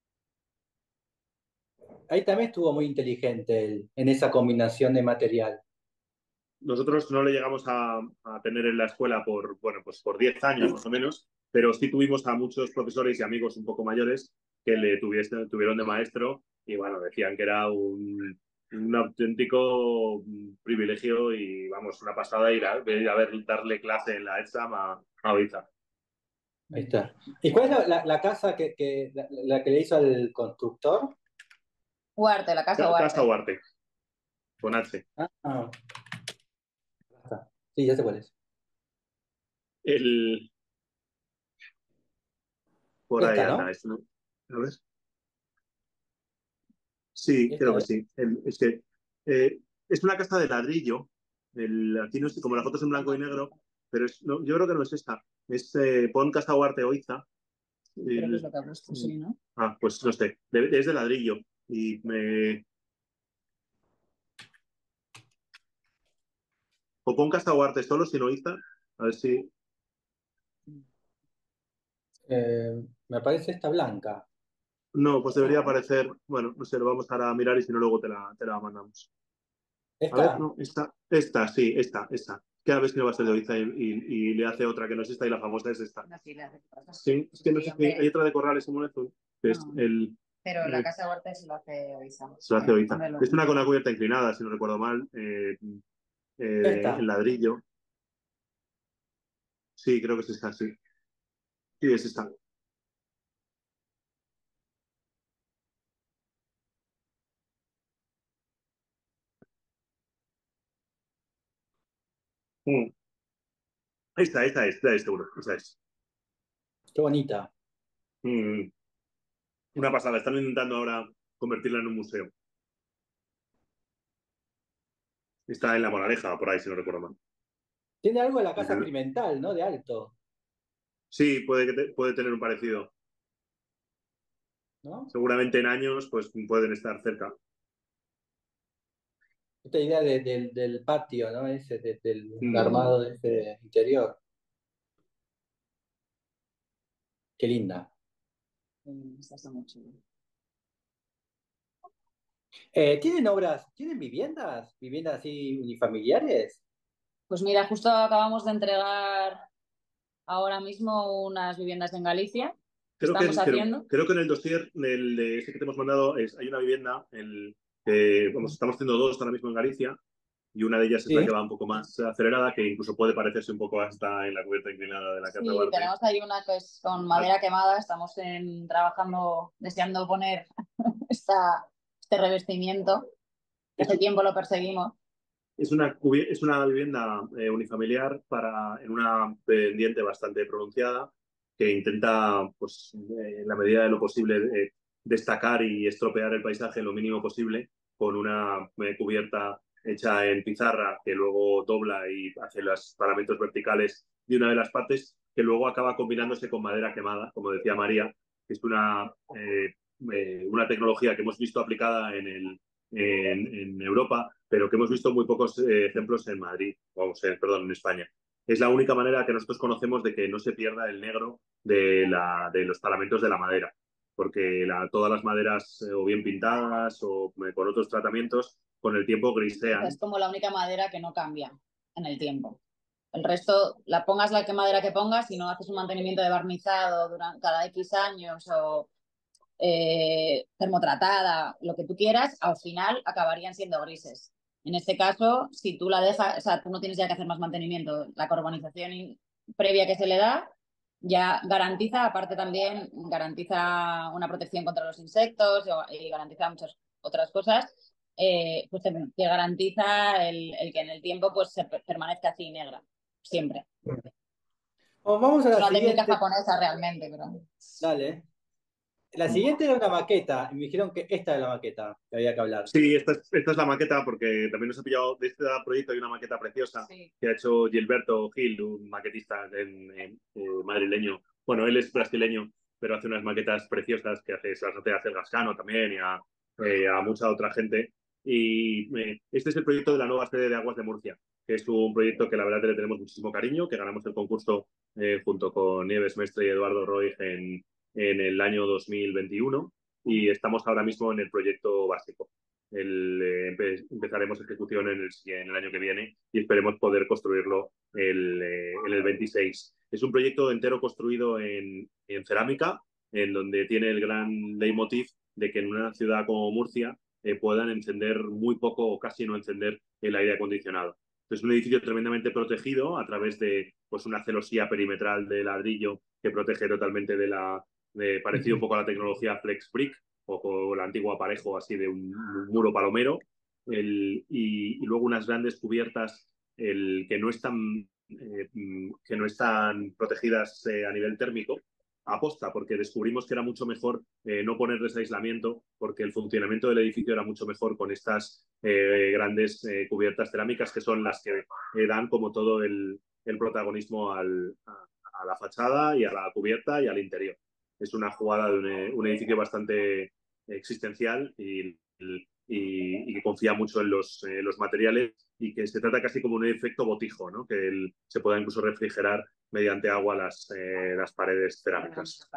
Ahí también estuvo muy inteligente él, en esa combinación de material. Nosotros no le llegamos a, a, tener en la escuela por, bueno, pues por diez años más o menos, pero sí tuvimos a muchos profesores y amigos un poco mayores que le tuviese, tuvieron de maestro y bueno, decían que era un, un auténtico privilegio y vamos, una pasada ir a, a ver darle clase en la ESAM a, a Oiza. Ahí está. ¿Y cuál es la, la- la casa que, que- la, la que le hizo al constructor? Huarte, la casa Casa Huarte. Huarte, con H. Ah, ah, ya está. Sí, ya sé cuál es. El, por ahí Esta, anda, ¿no? es, ¿no? A ver. Sí, creo Esta que es. sí. El- es que eh, es una casa de ladrillo. El, aquí no sé, como la foto es en blanco y negro, pero es, no, yo creo que no es esta. Es eh, Pon Casa Huarte Oiza. Creo que es El- lo que ha puesto, sí, ¿no? ah, pues no sé. De- es de ladrillo. Y me. O Pon Casa Huarte solo sin Oiza. A ver si. Eh, me parece esta blanca. No, pues debería aparecer. Bueno, no sé, lo vamos ahora a mirar y si no, luego te la, te la mandamos. A ver, ¿Esta? no, esta, esta, sí, esta, esta. Cada vez que no va a ser de Oiza y, y- y le hace otra que no es esta y la famosa es esta. No, sí, le hace cosas. Sí, es que no Sí, sé si hay hombre. otra de Corrales en Monezón, que es No, el. pero la eh, casa Huarte se lo hace Oiza. se lo hace ahorita. Hombre, Es lo- una con la cubierta inclinada, si no recuerdo mal, eh, eh, en Esta. ladrillo. Sí, creo que es esta, sí. Sí, es esta. Mm. Esta, esta es, esta es seguro. Esta es. Qué bonita. Mm. Una pasada. Están intentando ahora convertirla en un museo. Está en La Moraleja, por ahí, si no recuerdo mal. Tiene algo de la casa Pimental, ¿no? De alto, Sí, puede, que te- puede tener un parecido. ¿no? Seguramente en años, pues pueden estar cerca. Esta idea de- del del patio, ¿no? Ese, de- del Mm. Ujú. armado de ese interior. Qué linda. Mm, esta está muy chula. Eh, ¿tienen obras, tienen viviendas? ¿Viviendas así unifamiliares? Pues mira, justo acabamos de entregar ahora mismo unas viviendas en Galicia que Creo estamos que, creo, haciendo. creo que en el dossier del, de ese que te hemos mandado es, hay una vivienda, el, eh, vamos, estamos haciendo dos ahora mismo en Galicia y una de ellas es la Sí. que va un poco más acelerada, que incluso puede parecerse un poco hasta en la cubierta inclinada de la Casa Sí, Duarte. tenemos ahí una que es con Ah, madera quemada. Estamos en, trabajando, deseando poner esta, este revestimiento. Es, Hace tiempo lo perseguimos. es, una, cubi- es una vivienda eh, unifamiliar para, en una pendiente bastante pronunciada que intenta, pues, eh, en la medida de lo posible, eh, destacar y estropear el paisaje lo mínimo posible con una eh, cubierta hecha en pizarra que luego dobla y hace los paramentos verticales de una de las partes, que luego acaba combinándose con madera quemada, como decía María, que es una, eh, eh, una tecnología que hemos visto aplicada en, el, en, en Europa, pero que hemos visto muy pocos eh, ejemplos en Madrid, vamos, eh, perdón, en España. Es la única manera que nosotros conocemos de que no se pierda el negro de, la, de los paramentos de la madera, porque la, todas las maderas eh, o bien pintadas o eh, con otros tratamientos, con el tiempo Esa es grisean. como la única madera que no cambia en el tiempo. El resto, la pongas la que madera que pongas, si no haces un mantenimiento de barnizado durante cada X años o eh, termotratada, lo que tú quieras, al final acabarían siendo grises. En este caso, si tú la dejas, o sea, tú no tienes ya que hacer más mantenimiento. La carbonización previa que se le da ya garantiza, aparte también garantiza una protección contra los insectos y garantiza muchas otras cosas, eh, pues te, te garantiza el, el que en el tiempo pues se permanezca así negra, siempre. Oh, vamos a Es la una técnica siguiente. japonesa realmente, pero... Dale. La siguiente era una maqueta, y me dijeron que esta era la maqueta que había que hablar. Sí, esta es, esta es la maqueta, porque también nos ha pillado de este proyecto. Hay una maqueta preciosa sí. que ha hecho Gilberto Gil, un maquetista en, en, en madrileño. Bueno, él es brasileño, pero hace unas maquetas preciosas que hace, se las hace a Hacer Gascano también y a, eh, a mucha otra gente. Y eh, este es el proyecto de la nueva sede de Aguas de Murcia, que es un proyecto que la verdad le tenemos muchísimo cariño, que ganamos el concurso eh, junto con Nieves Mestre y Eduardo Roig en, en el año dos mil veintiuno. Y estamos ahora mismo en el proyecto básico. El, eh, empe empezaremos ejecución en el, en el año que viene y esperemos poder construirlo el, eh, en el veintiséis. Es un proyecto entero construido en, en cerámica, en donde tiene el gran leitmotiv de que en una ciudad como Murcia eh, puedan encender muy poco o casi no encender el aire acondicionado. Es un edificio tremendamente protegido a través de pues, una celosía perimetral de ladrillo que protege totalmente de la, Eh, parecido un poco a la tecnología Flex Brick o con el antiguo aparejo así de un, un muro palomero, el, y, y luego unas grandes cubiertas el, que, no están, eh, que no están protegidas eh, a nivel térmico, aposta, porque descubrimos que era mucho mejor eh, no ponerles aislamiento, porque el funcionamiento del edificio era mucho mejor con estas eh, grandes eh, cubiertas cerámicas, que son las que eh, dan como todo el, el protagonismo al, a, a la fachada y a la cubierta y al interior. Es una jugada de un, un edificio bastante existencial y, y, y que confía mucho en los, eh, los materiales, y que se trata casi como un efecto botijo, ¿no? Que el, se pueda incluso refrigerar mediante agua las, eh, las paredes cerámicas.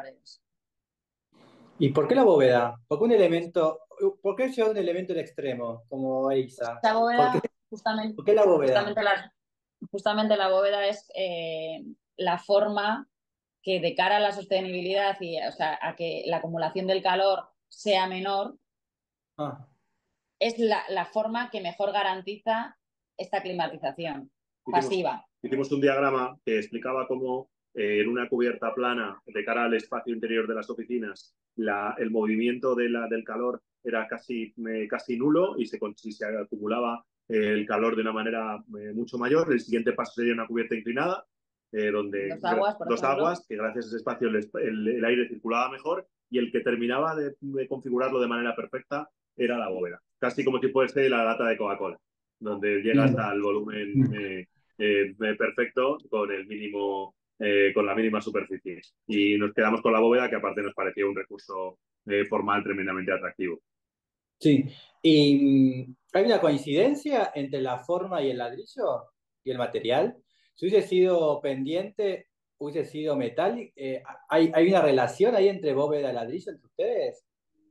¿Y por qué la bóveda? ¿Por qué un elemento, por qué llevar un elemento en extremo como Eiza? La bóveda, ¿Por qué, justamente, ¿por qué la bóveda? Justamente la, justamente la bóveda es eh, la forma que de cara a la sostenibilidad y o sea, a que la acumulación del calor sea menor, ah. es la, la forma que mejor garantiza esta climatización hicimos, pasiva. Hicimos un diagrama que explicaba cómo eh, en una cubierta plana de cara al espacio interior de las oficinas la, el movimiento de la, del calor era casi, eh, casi nulo y se, si se acumulaba eh, el calor de una manera eh, mucho mayor. El siguiente paso sería una cubierta inclinada, Eh, donde dos aguas, por dos ejemplo. aguas, que gracias a ese espacio el, el, el aire circulaba mejor, y el que terminaba de, de configurarlo de manera perfecta era la bóveda, casi como si fuese la lata de Coca-Cola, donde llegas mm. al volumen eh, eh, perfecto con el mínimo, eh, con la mínima superficie. Y nos quedamos con la bóveda, que aparte nos parecía un recurso eh, formal tremendamente atractivo. Sí, y ¿hay una coincidencia entre la forma y el ladrillo y el material? Si hubiese sido pendiente, hubiese sido metal, eh, ¿hay, ¿hay una relación ahí entre bóveda y ladrillo entre ustedes?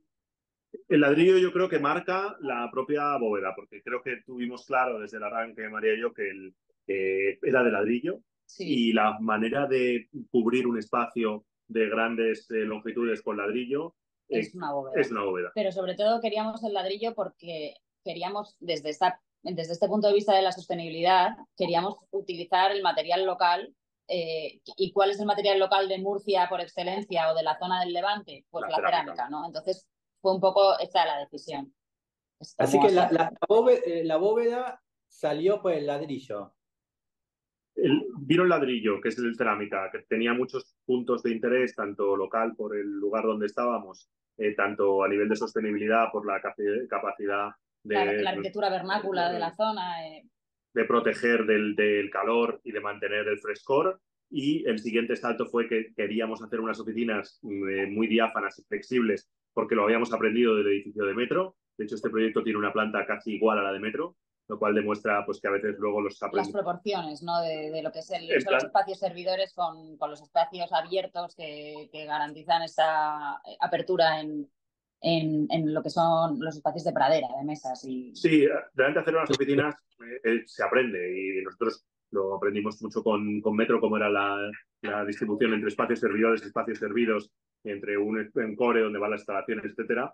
El ladrillo yo creo que marca la propia bóveda, porque creo que tuvimos claro desde el arranque, María y yo, que el, eh, era de ladrillo, sí. Y la manera de cubrir un espacio de grandes eh, longitudes con ladrillo eh, es, una bóveda. es una bóveda. Pero sobre todo queríamos el ladrillo porque queríamos, desde, esta, desde este punto de vista de la sostenibilidad, queríamos utilizar el material local. Eh, ¿Y cuál es el material local de Murcia por excelencia o de la zona del Levante? Pues la, la cerámica. cerámica, ¿no? Entonces fue un poco esta la decisión. Así que la, la, bóveda, la bóveda salió por el ladrillo. El, vino el ladrillo, que es el cerámica, que tenía muchos puntos de interés, tanto local por el lugar donde estábamos, eh, tanto a nivel de sostenibilidad por la capacidad de... La, la arquitectura vernácula de, de la zona. Eh. De proteger del, del calor y de mantener el frescor. Y el siguiente salto fue que queríamos hacer unas oficinas eh, muy diáfanas y flexibles, porque lo habíamos aprendido del edificio de Metro. De hecho, este proyecto tiene una planta casi igual a la de Metro, lo cual demuestra pues, que a veces luego los... Las proporciones, ¿no? De, de lo que es el, el son los espacios servidores con, con los espacios abiertos que, que garantizan esa apertura en, en, en lo que son los espacios de pradera, de mesas. Y... Sí, realmente hacer unas oficinas eh, se aprende, y nosotros lo aprendimos mucho con, con Metro, cómo era la, la distribución entre espacios servidores y espacios servidos, entre un, un core donde van las instalaciones, etcétera.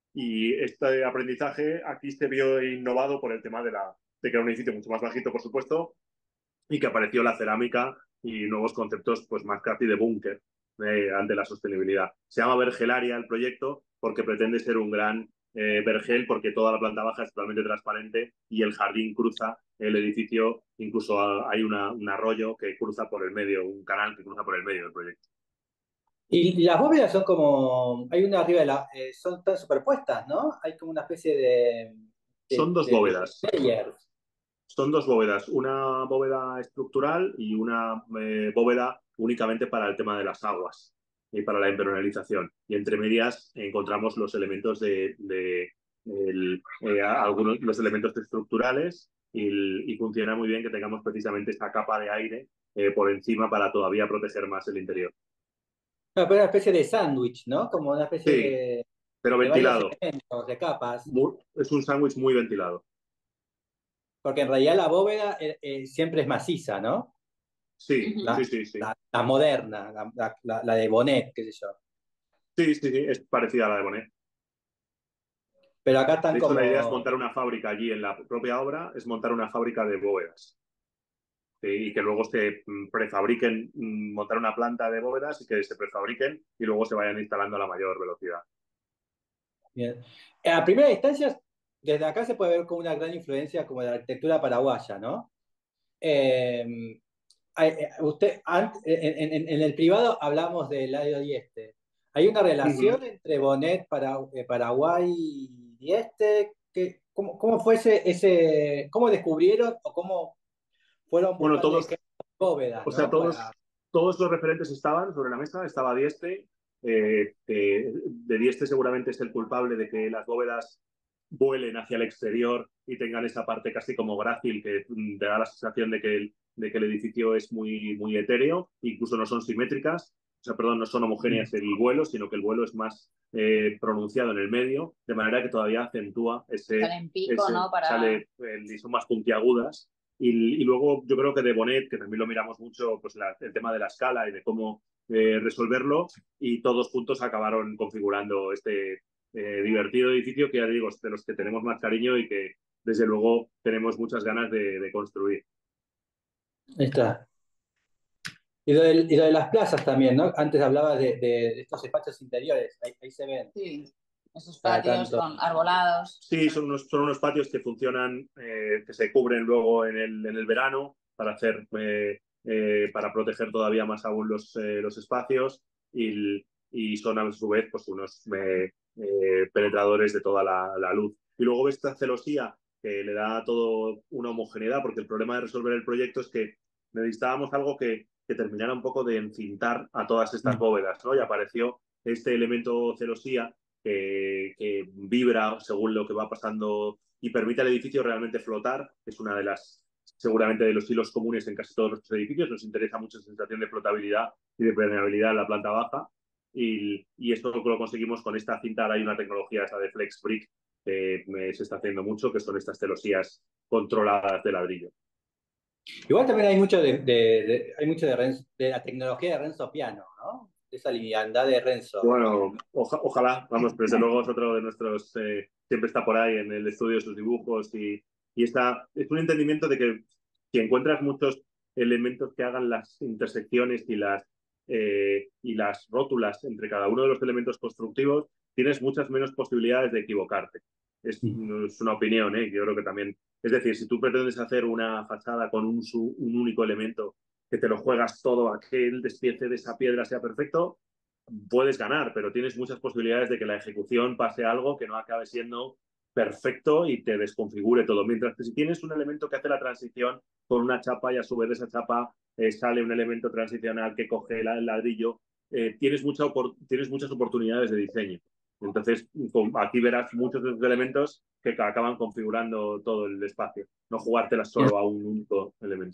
Y este aprendizaje aquí se vio innovado por el tema de, la, de que era un edificio mucho más bajito, por supuesto, y que apareció la cerámica y nuevos conceptos pues más casi de búnker eh, ante la sostenibilidad. Se llama Vergelaria el proyecto porque pretende ser un gran eh, vergel, porque toda la planta baja es totalmente transparente y el jardín cruza el edificio, incluso hay una, un arroyo que cruza por el medio, un canal que cruza por el medio del proyecto. Y, y las bóvedas son como, hay una arriba de la, eh, son tan superpuestas, ¿no? Hay como una especie de, de, Son dos de, de bóvedas. layers. Son dos bóvedas, una bóveda estructural y una eh, bóveda únicamente para el tema de las aguas y para la impermeabilización. Y entre medias encontramos los elementos de, de el, eh, algunos los elementos estructurales y, y funciona muy bien que tengamos precisamente esta capa de aire eh, por encima para todavía proteger más el interior. No, pero una especie de sándwich, ¿no? Como una especie Sí, de, pero de varios ventilado. elementos, de capas. Muy, es un sándwich muy ventilado. Porque en realidad la bóveda eh, eh, siempre es maciza, ¿no? Sí, Ujú. sí, La, sí, sí. la, la moderna, la, la, la de Bonet, qué sé yo. Sí, sí, sí, es parecida a la de Bonet. Pero acá están De hecho, la idea es como... montar una fábrica allí en la propia obra, es montar una fábrica de bóvedas. ¿Sí? Y que luego se prefabriquen, montar una planta de bóvedas y que se prefabriquen y luego se vayan instalando a la mayor velocidad. Bien. A primera instancia, desde acá se puede ver como una gran influencia como de la arquitectura paraguaya, ¿no? Eh, usted, en, en, en, el privado hablamos del área Dieste. ¿Hay una Uh relación -huh. entre Bonet, para, eh, Paraguay y Dieste? ¿Qué, cómo, ¿Cómo fue ese, ese, cómo descubrieron o cómo fueron Bueno, buscando todos, bóvedas, o sea, ¿no? todos, Para... todos los referentes estaban sobre la mesa, estaba Dieste, eh, eh, de Dieste seguramente es el culpable de que las bóvedas vuelen hacia el exterior y tengan esa parte casi como grácil que mm, te da la sensación de que el, de que el edificio es muy, muy etéreo, incluso no son simétricas, o sea, perdón, no son homogéneas el vuelo, sino que el vuelo es más eh, pronunciado en el medio, de manera que todavía acentúa ese, Sale en pico, ese ¿no? Para... sale, eh, y son más puntiagudas. Y, y, luego yo creo que de Bonet, que también lo miramos mucho, pues la, el tema de la escala y de cómo eh, resolverlo, y todos juntos acabaron configurando este eh, divertido edificio que ya digo, de los que tenemos más cariño y que desde luego tenemos muchas ganas de, de construir. Ahí está. Y lo, de, y lo de las plazas también, ¿no? Antes hablaba de, de estos espacios interiores, ahí, ahí se ven. Sí, esos Cada patios tanto. con arbolados. Sí, son unos, son unos patios que funcionan, eh, que se cubren luego en el, en el verano para hacer, eh, eh, para proteger todavía más aún los, eh, los espacios y, y son a su vez pues, unos eh, eh, penetradores de toda la, la luz. Y luego ves esta celosía que le da todo una homogeneidad, porque el problema de resolver el proyecto es que necesitábamos algo que, que terminara un poco de encintar a todas estas Mm. bóvedas, ¿no? Y apareció este elemento celosía que, que vibra según lo que va pasando y permite al edificio realmente flotar, que es una de las, seguramente de los hilos comunes en casi todos los edificios. Nos interesa mucho la sensación de flotabilidad y de permeabilidad en la planta baja. Y, y esto lo conseguimos con esta cinta. Ahora hay una tecnología esa de Flex Brick que se está haciendo mucho, que son estas celosías controladas de ladrillo. Igual también hay mucho de, de, de hay mucho de, Renzo, de la tecnología de Renzo Piano, ¿no? De esa liviandad de Renzo. Bueno, oja, ojalá, vamos, desde luego es otro de nuestros, eh, siempre está por ahí en el estudio de sus dibujos y, y está, es un entendimiento de que si encuentras muchos elementos que hagan las intersecciones y las, eh, y las rótulas entre cada uno de los elementos constructivos, tienes muchas menos posibilidades de equivocarte. Es, es una opinión, ¿eh? Yo creo que también, es decir, si tú pretendes hacer una fachada con un, un único elemento, que te lo juegas todo a que el despiece de esa piedra sea perfecto, puedes ganar, pero tienes muchas posibilidades de que la ejecución pase algo que no acabe siendo perfecto y te desconfigure todo. Mientras que si tienes un elemento que hace la transición con una chapa y a su vez de esa chapa eh, sale un elemento transicional que coge el ladrillo, eh, tienes, mucha tienes muchas oportunidades de diseño. Entonces, aquí verás muchos de los elementos que acaban configurando todo el espacio, no jugártelas solo a un único elemento.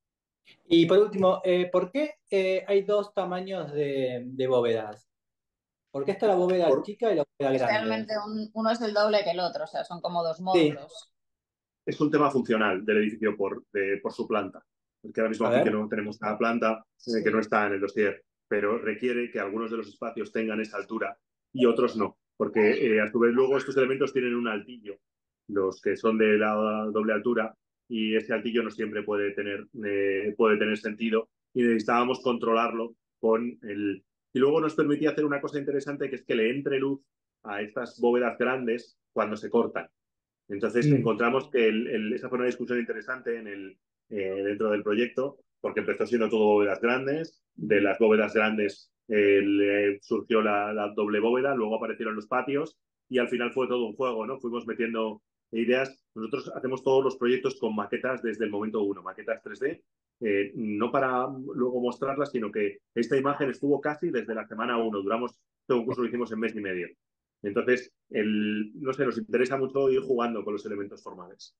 Y por último, eh, ¿por qué eh, hay dos tamaños de, de bóvedas? ¿Por qué está la bóveda Por... chica y la bóveda grande? Realmente un, uno es el doble que el otro, o sea, son como dos Sí, módulos. Es un tema funcional del edificio por, de, por su planta. Porque ahora mismo a aquí que ver. no tenemos cada planta, eh, Sí. que no está en el dossier, pero requiere que algunos de los espacios tengan esa altura y otros no. porque eh, a su vez luego estos elementos tienen un altillo, los que son de la doble altura, y ese altillo no siempre puede tener, eh, puede tener sentido, y necesitábamos controlarlo con el... Y luego nos permitía hacer una cosa interesante, que es que le entre luz a estas bóvedas grandes cuando se cortan. Entonces Mm. encontramos que el, el, esa fue una discusión interesante en el, eh, dentro del proyecto, porque empezó siendo todo bóvedas grandes, de las bóvedas grandes eh, le surgió la, la doble bóveda, luego aparecieron los patios y al final fue todo un juego, ¿no? Fuimos metiendo ideas. Nosotros hacemos todos los proyectos con maquetas desde el momento uno, maquetas tres D, eh, no para luego mostrarlas, sino que esta imagen estuvo casi desde la semana uno. Duramos, todo un curso lo hicimos en mes y medio. Entonces, el, no sé, nos interesa mucho ir jugando con los elementos formales.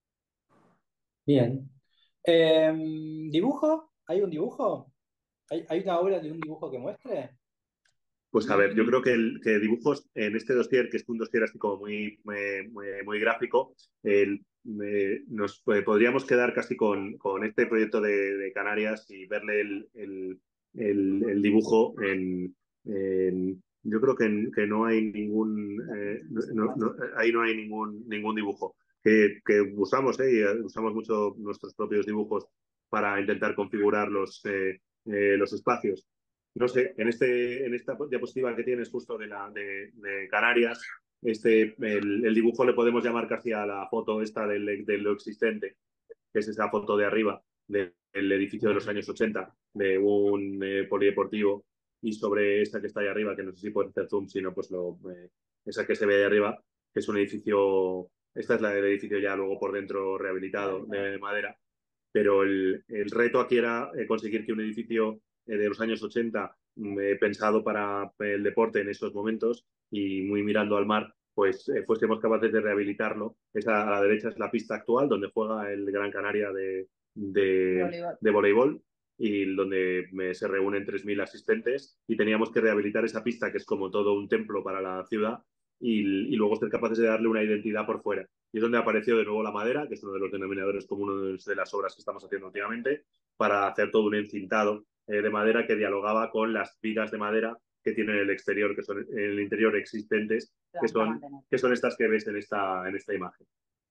Bien. Eh, ¿dibujo? ¿Hay un dibujo? ¿Hay, ¿Hay una obra de un dibujo que muestre? Pues a ver, yo creo que, el, que dibujos en este dossier, que es un dossier así como muy, muy, muy, muy gráfico, el, eh, nos eh, podríamos quedar casi con, con este proyecto de, de Canarias y verle el, el, el, el dibujo en, en, yo creo que, que no hay ningún eh, no, no, ahí no hay ningún ningún dibujo que, que usamos eh, y usamos mucho nuestros propios dibujos para intentar configurar los, eh, eh, los espacios. No sé, en, este, en esta diapositiva que tienes justo de, la, de, de Canarias, este, el, el, dibujo le podemos llamar casi a la foto esta de, de lo existente, que es esa foto de arriba del edificio de los años ochenta, de un eh, polideportivo, y sobre esta que está ahí arriba, que no sé si puede hacer zoom, sino pues lo, eh, esa que se ve ahí arriba, que es un edificio, esta es la del edificio ya luego por dentro rehabilitado de madera, pero el, el reto aquí era eh, conseguir que un edificio eh, de los años ochenta, eh, pensado para el deporte en esos momentos y muy mirando al mar, pues eh, fuésemos capaces de rehabilitarlo. Esa a la derecha es la pista actual donde juega el Gran Canaria de, de, Voleibol. de voleibol y donde eh, se reúnen tres mil asistentes y teníamos que rehabilitar esa pista que es como todo un templo para la ciudad y, y luego ser capaces de darle una identidad por fuera. Y es donde apareció de nuevo la madera, que es uno de los denominadores comunes de las obras que estamos haciendo últimamente, para hacer todo un encintado eh, de madera que dialogaba con las vigas de madera que tienen el exterior, que son en el interior existentes, que son, que son estas que ves en esta, en esta imagen.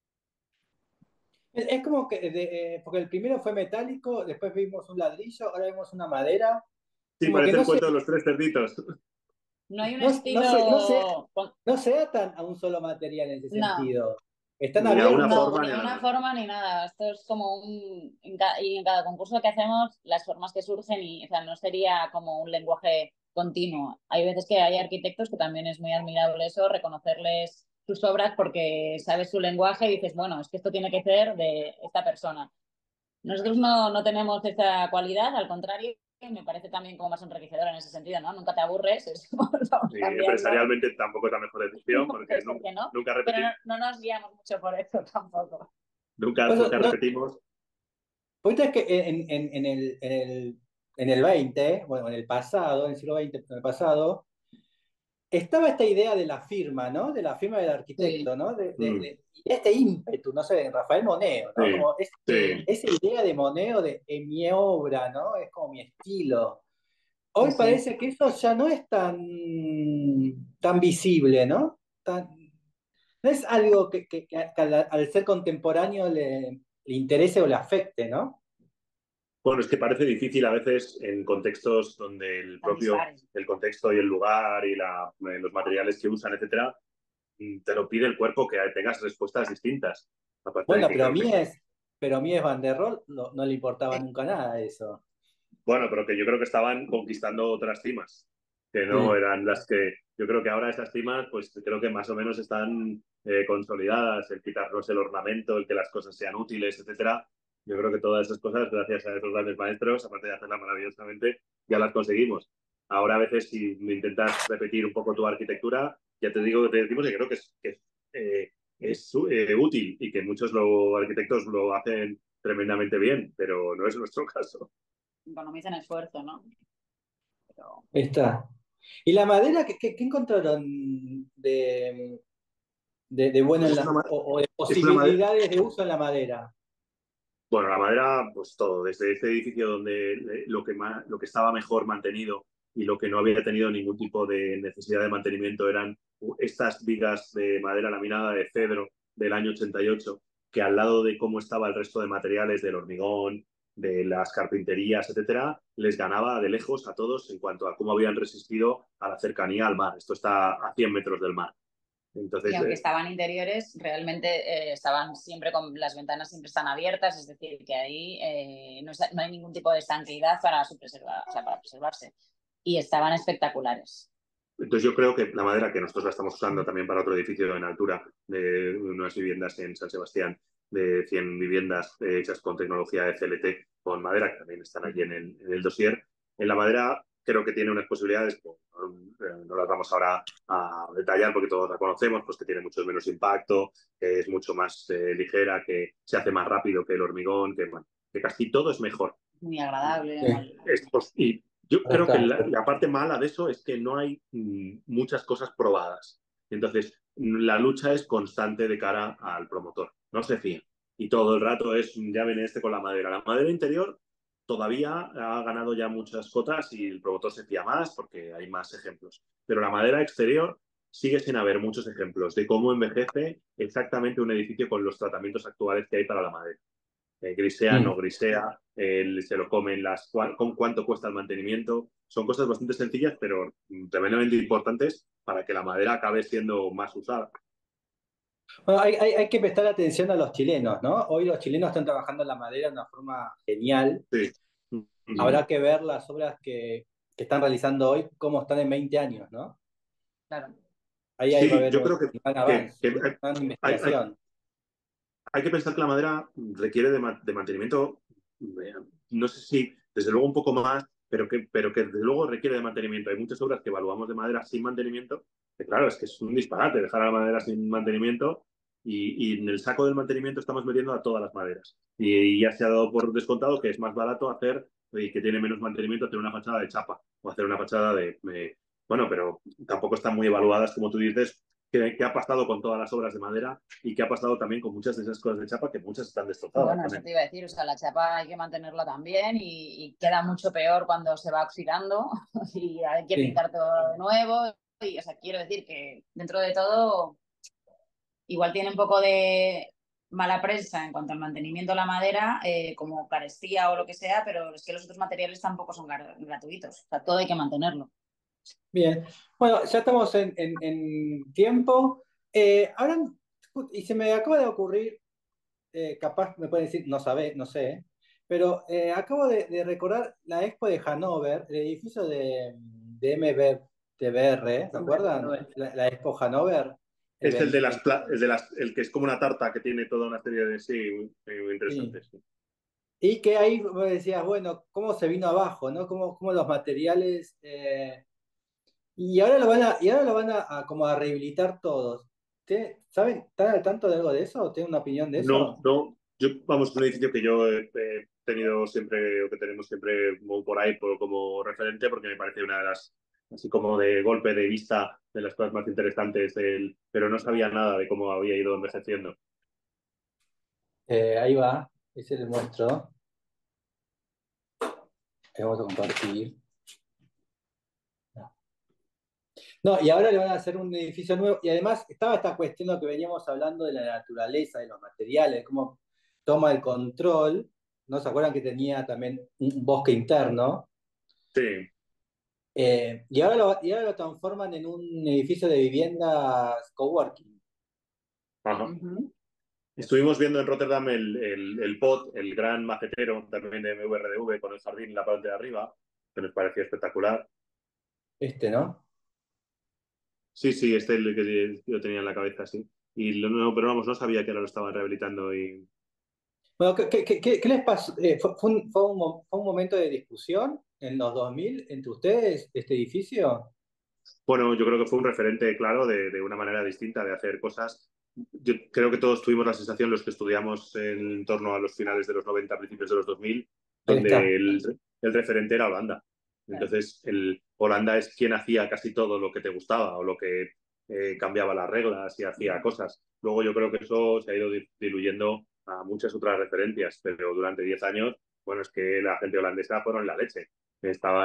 Es, es como que, de, eh, porque el primero fue metálico, después vimos un ladrillo, ahora vemos una madera. Sí, Como que parece no el se, cuento de los tres cerditos. No hay un no, no se, no se, estilo... no se atan a un solo material en ese No, sentido. Están Ni a una abiertos. no, forma ni ni a una nada. forma ni nada. Esto es como un... En ca- y en cada concurso que hacemos, las formas que surgen, y, o sea, no sería como un lenguaje continuo. Hay veces que hay arquitectos que también es muy admirable eso, reconocerles sus obras porque sabes su lenguaje y dices, bueno, es que esto tiene que ser de esta persona. Nosotros no, no tenemos esa cualidad, al contrario, me parece también como más enriquecedora en ese sentido, ¿no? Nunca te aburres, es, vamos Y cambiando. empresarialmente tampoco es la mejor decisión porque Puede ser nunca, que no, nunca, pero no, repetimos, no nos guiamos mucho por eso tampoco. nunca, Pues, nunca no, repetimos. pues es que en, en, en el, en, el, en el veinte, bueno, en el pasado, en el siglo veinte, en el pasado, estaba esta idea de la firma, ¿no? De la firma del Sí, arquitecto, ¿no? De, de, Mm, de- y este ímpetu, no sé, Rafael Moneo, ¿no? sí, Como ese- sí. esa idea de Moneo de en mi obra, ¿no? Es como mi estilo. sí, Hoy sí. parece que eso ya no es tan, tan visible, ¿no? Tan- no es algo que, que- que al, al ser contemporáneo le, le interese o le afecte, ¿no? Bueno, es que parece difícil a veces en contextos donde el Tan propio, dispares. el contexto y el lugar y la, eh, los materiales que usan, etcétera, mm, te lo pide el cuerpo que tengas respuestas distintas. Aparte de Bueno, que, pero a claro, mí que, es, pero a mí es Van der Rohe, no, no le importaba nunca nada eso. bueno, pero que yo creo que estaban conquistando otras cimas, que no Sí. eran las que, yo creo que ahora esas cimas, pues creo que más o menos están eh, consolidadas, el quitarnos el ornamento, el que las cosas sean útiles, etcétera. Yo creo que todas esas cosas, gracias a esos grandes maestros, aparte de hacerlas maravillosamente, ya las conseguimos. Ahora a veces si intentas repetir un poco tu arquitectura, ya te digo, te decimos que creo que es, que, eh, es eh, útil y que muchos lo, arquitectos lo hacen tremendamente bien, pero no es nuestro caso. Economizan esfuerzo, ¿no? Pero Está. ¿Y la madera, qué, qué- qué encontraron de, de, de bueno Pues en es una, la, o, o de es una madera. posibilidades de uso en la madera? Bueno, la madera, pues todo, desde este edificio donde lo que, más, lo que estaba mejor mantenido y lo que no había tenido ningún tipo de necesidad de mantenimiento eran estas vigas de madera laminada de cedro del año ochenta y ocho, que al lado de cómo estaba el resto de materiales del hormigón, de las carpinterías, etcétera, les ganaba de lejos a todos en cuanto a cómo habían resistido a la cercanía al mar. Esto está a cien metros del mar. Entonces, y aunque eh, estaban interiores, realmente eh, estaban siempre con las ventanas siempre están abiertas, es decir, que ahí eh, no, no hay ningún tipo de estanqueidad para, su preserva, o sea, para preservarse. Y estaban espectaculares. Entonces yo creo que la madera que nosotros la estamos usando también para otro edificio en altura de unas viviendas en San Sebastián, de cien viviendas eh, hechas con tecnología de C L T, con madera, que también están aquí en el, en el dossier. En la madera creo que tiene unas posibilidades, pues, no, no las vamos ahora a detallar porque todos la conocemos, pues que tiene mucho menos impacto, que es mucho más eh, ligera, que se hace más rápido que el hormigón, que, bueno, que casi todo es mejor. Muy agradable. Sí. Estos, y yo Ahora creo que está. la, la, parte mala de eso es que no hay mm, muchas cosas probadas. Entonces, la lucha es constante de cara al promotor. No se fía. Y todo el rato es, ya viene este con la madera. La madera interior todavía ha ganado ya muchas cotas y el promotor se fía más porque hay más ejemplos. Pero la madera exterior sigue sin haber muchos ejemplos de cómo envejece exactamente un edificio con los tratamientos actuales que hay para la madera. Eh, grisea, Mm. no grisea, eh, se lo comen, las, con cuánto cuesta el mantenimiento. Son cosas bastante sencillas, pero tremendamente importantes para que la madera acabe siendo más usada. Bueno, hay, hay, hay que prestar atención a los chilenos, ¿no? Hoy los chilenos están trabajando en la madera de una forma genial. Sí. Mm-hmm. Habrá que ver las obras que, que están realizando hoy, cómo están en veinte años, ¿no? Claro. Ahí, ahí va a Sí, haber yo un creo que, gran que, avance, que una gran hay, hay, investigación. hay, que pensar que la madera requiere de, de mantenimiento, no sé si desde luego un poco más, pero que, pero que desde luego requiere de mantenimiento. Hay muchas obras que evaluamos de madera sin mantenimiento, que claro, es que es un disparate dejar a la madera sin mantenimiento y, y en el saco del mantenimiento estamos metiendo a todas las maderas. Y, y ya se ha dado por descontado que es más barato hacer y que tiene menos mantenimiento hacer una fachada de chapa o hacer una fachada de... de bueno, pero tampoco están muy evaluadas, como tú dices, qué, qué ha pasado con todas las obras de madera y qué ha pasado también con muchas de esas cosas de chapa, que muchas están destrozadas Bueno, eso también. te iba a decir, o sea, la chapa hay que mantenerla también y, y queda mucho peor cuando se va oxidando y hay que Sí. pintar todo de nuevo. Y, o sea, quiero decir que dentro de todo igual tiene un poco de mala prensa en cuanto al mantenimiento de la madera, eh, como carestía o lo que sea, pero es que los otros materiales tampoco son gratuitos, o sea, todo hay que mantenerlo. Bien. Bueno, ya estamos en, en, en tiempo. Eh, ahora, y se me acaba de ocurrir, eh, capaz me pueden decir, no sabe, no sé, pero eh, acabo de, de recordar la Expo de Hannover, el edificio de, de M B T B R, ¿se acuerdan? La, la Expo Hannover. El, Es el de veinte las, el de las, el que es como una tarta que tiene toda una serie de sí, muy, muy sí. interesantes. Sí. Y que ahí vos decías, bueno, cómo se vino abajo, ¿no? Cómo, cómo los materiales. eh, y ahora lo van a, y ahora lo van a, a como a rehabilitar todos. ¿Te- ¿Saben? ¿Están al tanto de algo de eso? ¿Tienen una opinión de No, eso? no, yo, vamos, es un edificio que yo he, he tenido siempre, o que tenemos siempre como por ahí por, como referente, porque me parece una de las, así como de golpe de vista, de las cosas más interesantes, del, pero no sabía nada de cómo había ido envejeciendo. Eh, ahí va, ese le muestro. Le vamos a compartir. No, y ahora le van a hacer un edificio nuevo. Y además estaba esta cuestión de lo que veníamos hablando de la naturaleza, de los materiales, cómo toma el control. ¿No se acuerdan que tenía también un bosque interno? Sí. Eh, y, ahora lo, y ahora lo transforman en un edificio de viviendas coworking. Ajá. Uh-huh. Estuvimos viendo en Rotterdam el, el, el P O T, el gran macetero también de M V R D V, con el jardín en la parte de arriba, que nos parecía espectacular. Este, ¿no? Sí, sí, este es el que yo tenía en la cabeza, sí. Y lo, no, pero vamos, no sabía que ahora lo estaban rehabilitando y... Bueno, ¿qué, qué- qué- qué les pasó? Eh, ¿fue, fue un, fue un mo- fue un momento de discusión en los dos mil entre ustedes, este edificio? Bueno, yo creo que fue un referente claro de, de una manera distinta de hacer cosas. Yo creo que todos tuvimos la sensación, los que estudiamos en torno a los finales de los noventa, principios de los dos mil, Ahí está. donde el, el referente era Holanda. Entonces, el, Holanda es quien hacía casi todo lo que te gustaba o lo que eh, cambiaba las reglas y hacía cosas. Luego yo creo que eso se ha ido diluyendo a muchas otras referencias, pero durante diez años, bueno, es que la gente holandesa fueron la leche. Estaban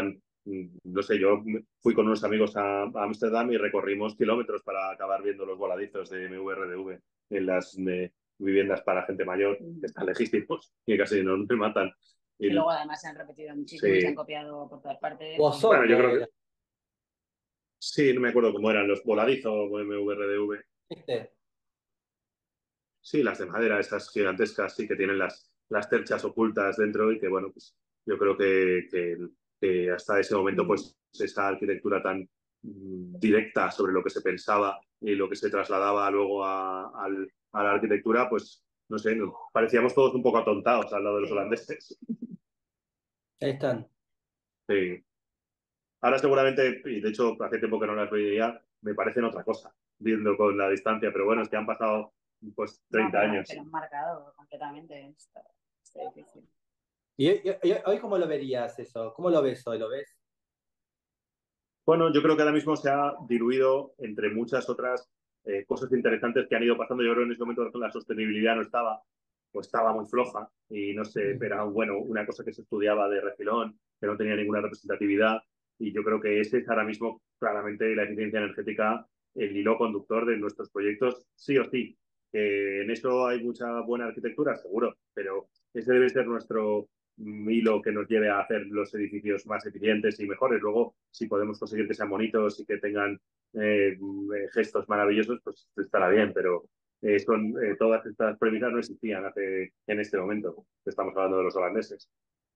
no sé, yo fui con unos amigos a Ámsterdam y recorrimos kilómetros para acabar viendo los voladizos de M V R D V en las eh, viviendas para gente mayor, que están lejísimos y casi no me matan. Y, y luego además se han repetido muchísimo sí. y se han copiado por todas partes. Bueno, yo creo que... Sí, no me acuerdo cómo eran, los voladizos o M V R D V. ¿Viste? Sí, las de madera, esas gigantescas, sí, que tienen las, las terchas ocultas dentro y que, bueno, pues yo creo que, que, que hasta ese momento, pues esa arquitectura tan mm, directa sobre lo que se pensaba y lo que se trasladaba luego a, a, a la arquitectura, pues, no sé, no, parecíamos todos un poco atontados al lado de los holandeses. Ahí están. Sí. Ahora seguramente, y de hecho hace tiempo que no las veía, me parecen otra cosa, viendo con la distancia, pero bueno, es que han pasado pues treinta no, pero, años. Pero han marcado completamente esta, este edificio. ¿Y hoy, hoy, hoy cómo lo verías eso? ¿Cómo lo ves hoy? ¿Lo ves? Bueno, yo creo que ahora mismo se ha diluido entre muchas otras eh, cosas interesantes que han ido pasando. Yo creo que en ese momento la sostenibilidad no estaba, pues estaba muy floja y no sé, era bueno, una cosa que se estudiaba de refilón, que no tenía ninguna representatividad. Y yo creo que ese es ahora mismo claramente la eficiencia energética, el hilo conductor de nuestros proyectos, sí o sí. Que en eso hay mucha buena arquitectura, seguro, pero ese debe ser nuestro hilo que nos lleve a hacer los edificios más eficientes y mejores. Luego, si podemos conseguir que sean bonitos y que tengan eh, gestos maravillosos, pues estará bien, pero eh, son, eh, todas estas premisas no existían hace, en este momento. Estamos hablando de los holandeses.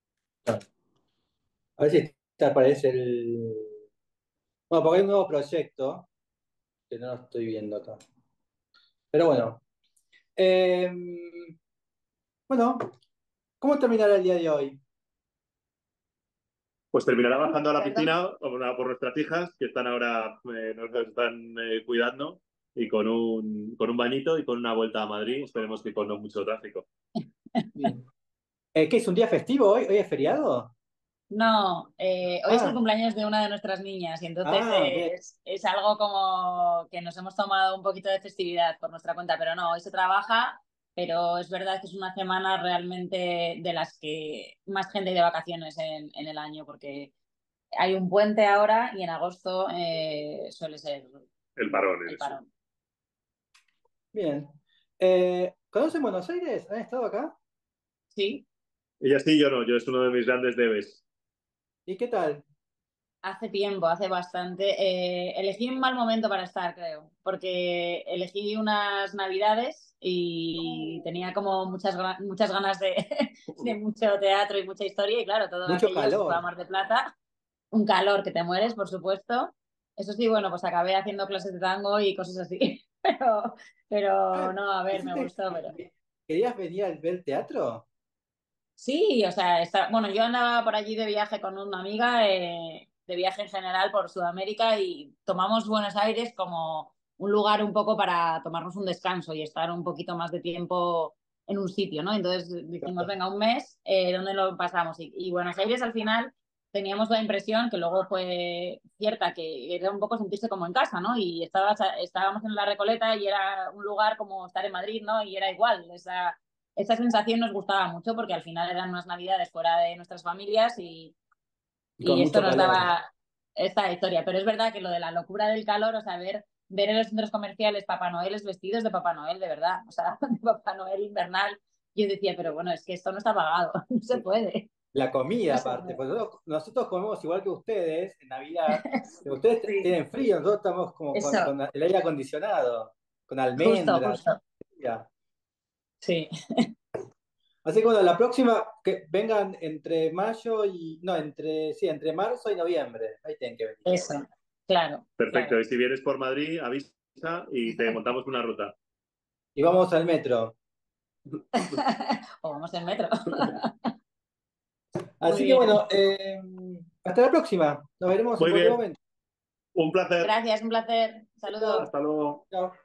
A ver si te aparece el... Bueno, porque hay un nuevo proyecto que no lo estoy viendo acá. Pero bueno. Eh, bueno, ¿cómo terminará el día de hoy? Pues terminará bajando a la piscina por nuestras hijas, que están ahora, eh, nos están eh, cuidando, y con un, con un bañito y con una vuelta a Madrid. Esperemos que con no mucho tráfico. Bien. Eh, ¿Qué es un día festivo hoy? ¿Hoy es feriado? No, eh, hoy ah. es el cumpleaños de una de nuestras niñas y entonces ah, es, es algo como que nos hemos tomado un poquito de festividad por nuestra cuenta, pero no, hoy se trabaja, pero es verdad que es una semana realmente de las que más gente hay de vacaciones en, en el año, porque hay un puente ahora y en agosto eh, suele ser el parón. El parón. Bien. Eh, ¿Conocen Buenos Aires? ¿Han estado acá? Sí. Ella sí, yo no. Yo es uno de mis grandes debes. ¿Y qué tal? Hace tiempo, hace bastante. Eh, elegí un mal momento para estar, creo, porque elegí unas navidades y tenía como muchas, muchas ganas de, de mucho teatro y mucha historia y claro, todo Mucho aquello se fue a calor. Mar de Plata. Un calor que te mueres, por supuesto. Eso sí, bueno, pues acabé haciendo clases de tango y cosas así. Pero, pero Ah, no, a ver, me ¿hiciste- gustó, pero... ¿Querías venir a ver teatro? Sí, o sea, está, bueno, yo andaba por allí de viaje con una amiga, eh, de viaje en general por Sudamérica y tomamos Buenos Aires como un lugar un poco para tomarnos un descanso y estar un poquito más de tiempo en un sitio, ¿no? Entonces dijimos, venga, un mes, eh, ¿dónde lo pasamos? Y, y Buenos Aires al final teníamos la impresión, que luego fue cierta, que era un poco sentirse como en casa, ¿no? Y estaba, estábamos en la Recoleta y era un lugar como estar en Madrid, ¿no? Y era igual, esa esa sensación nos gustaba mucho porque al final eran unas navidades fuera de nuestras familias y, Y con y esto mucho nos calor. daba esta historia. Pero es verdad que lo de la locura del calor, o sea, ver, ver en los centros comerciales Papá Noel vestidos de Papá Noel, de verdad, o sea, de Papá Noel invernal, yo decía, pero bueno, es que esto no está pagado, no se puede. La comida, No se aparte. puede. Pues nosotros, nosotros comemos igual que ustedes en Navidad. Pero ustedes Sí, tienen frío, nosotros estamos como con, eso, con el aire acondicionado, con justo, almendras. justo. Ya. Sí. Así que bueno, la próxima que vengan entre mayo y. No, entre. Sí, entre marzo y noviembre. Ahí tienen que venir. Eso, claro. Perfecto. Claro. Y si vienes por Madrid, avisa y te montamos una ruta. Y vamos al metro. O vamos en metro. Así Muy que bien. bueno, eh, hasta la próxima. Nos veremos en Muy cualquier bien. momento. Un placer. Gracias, un placer. Saludos. Hasta luego. Chao.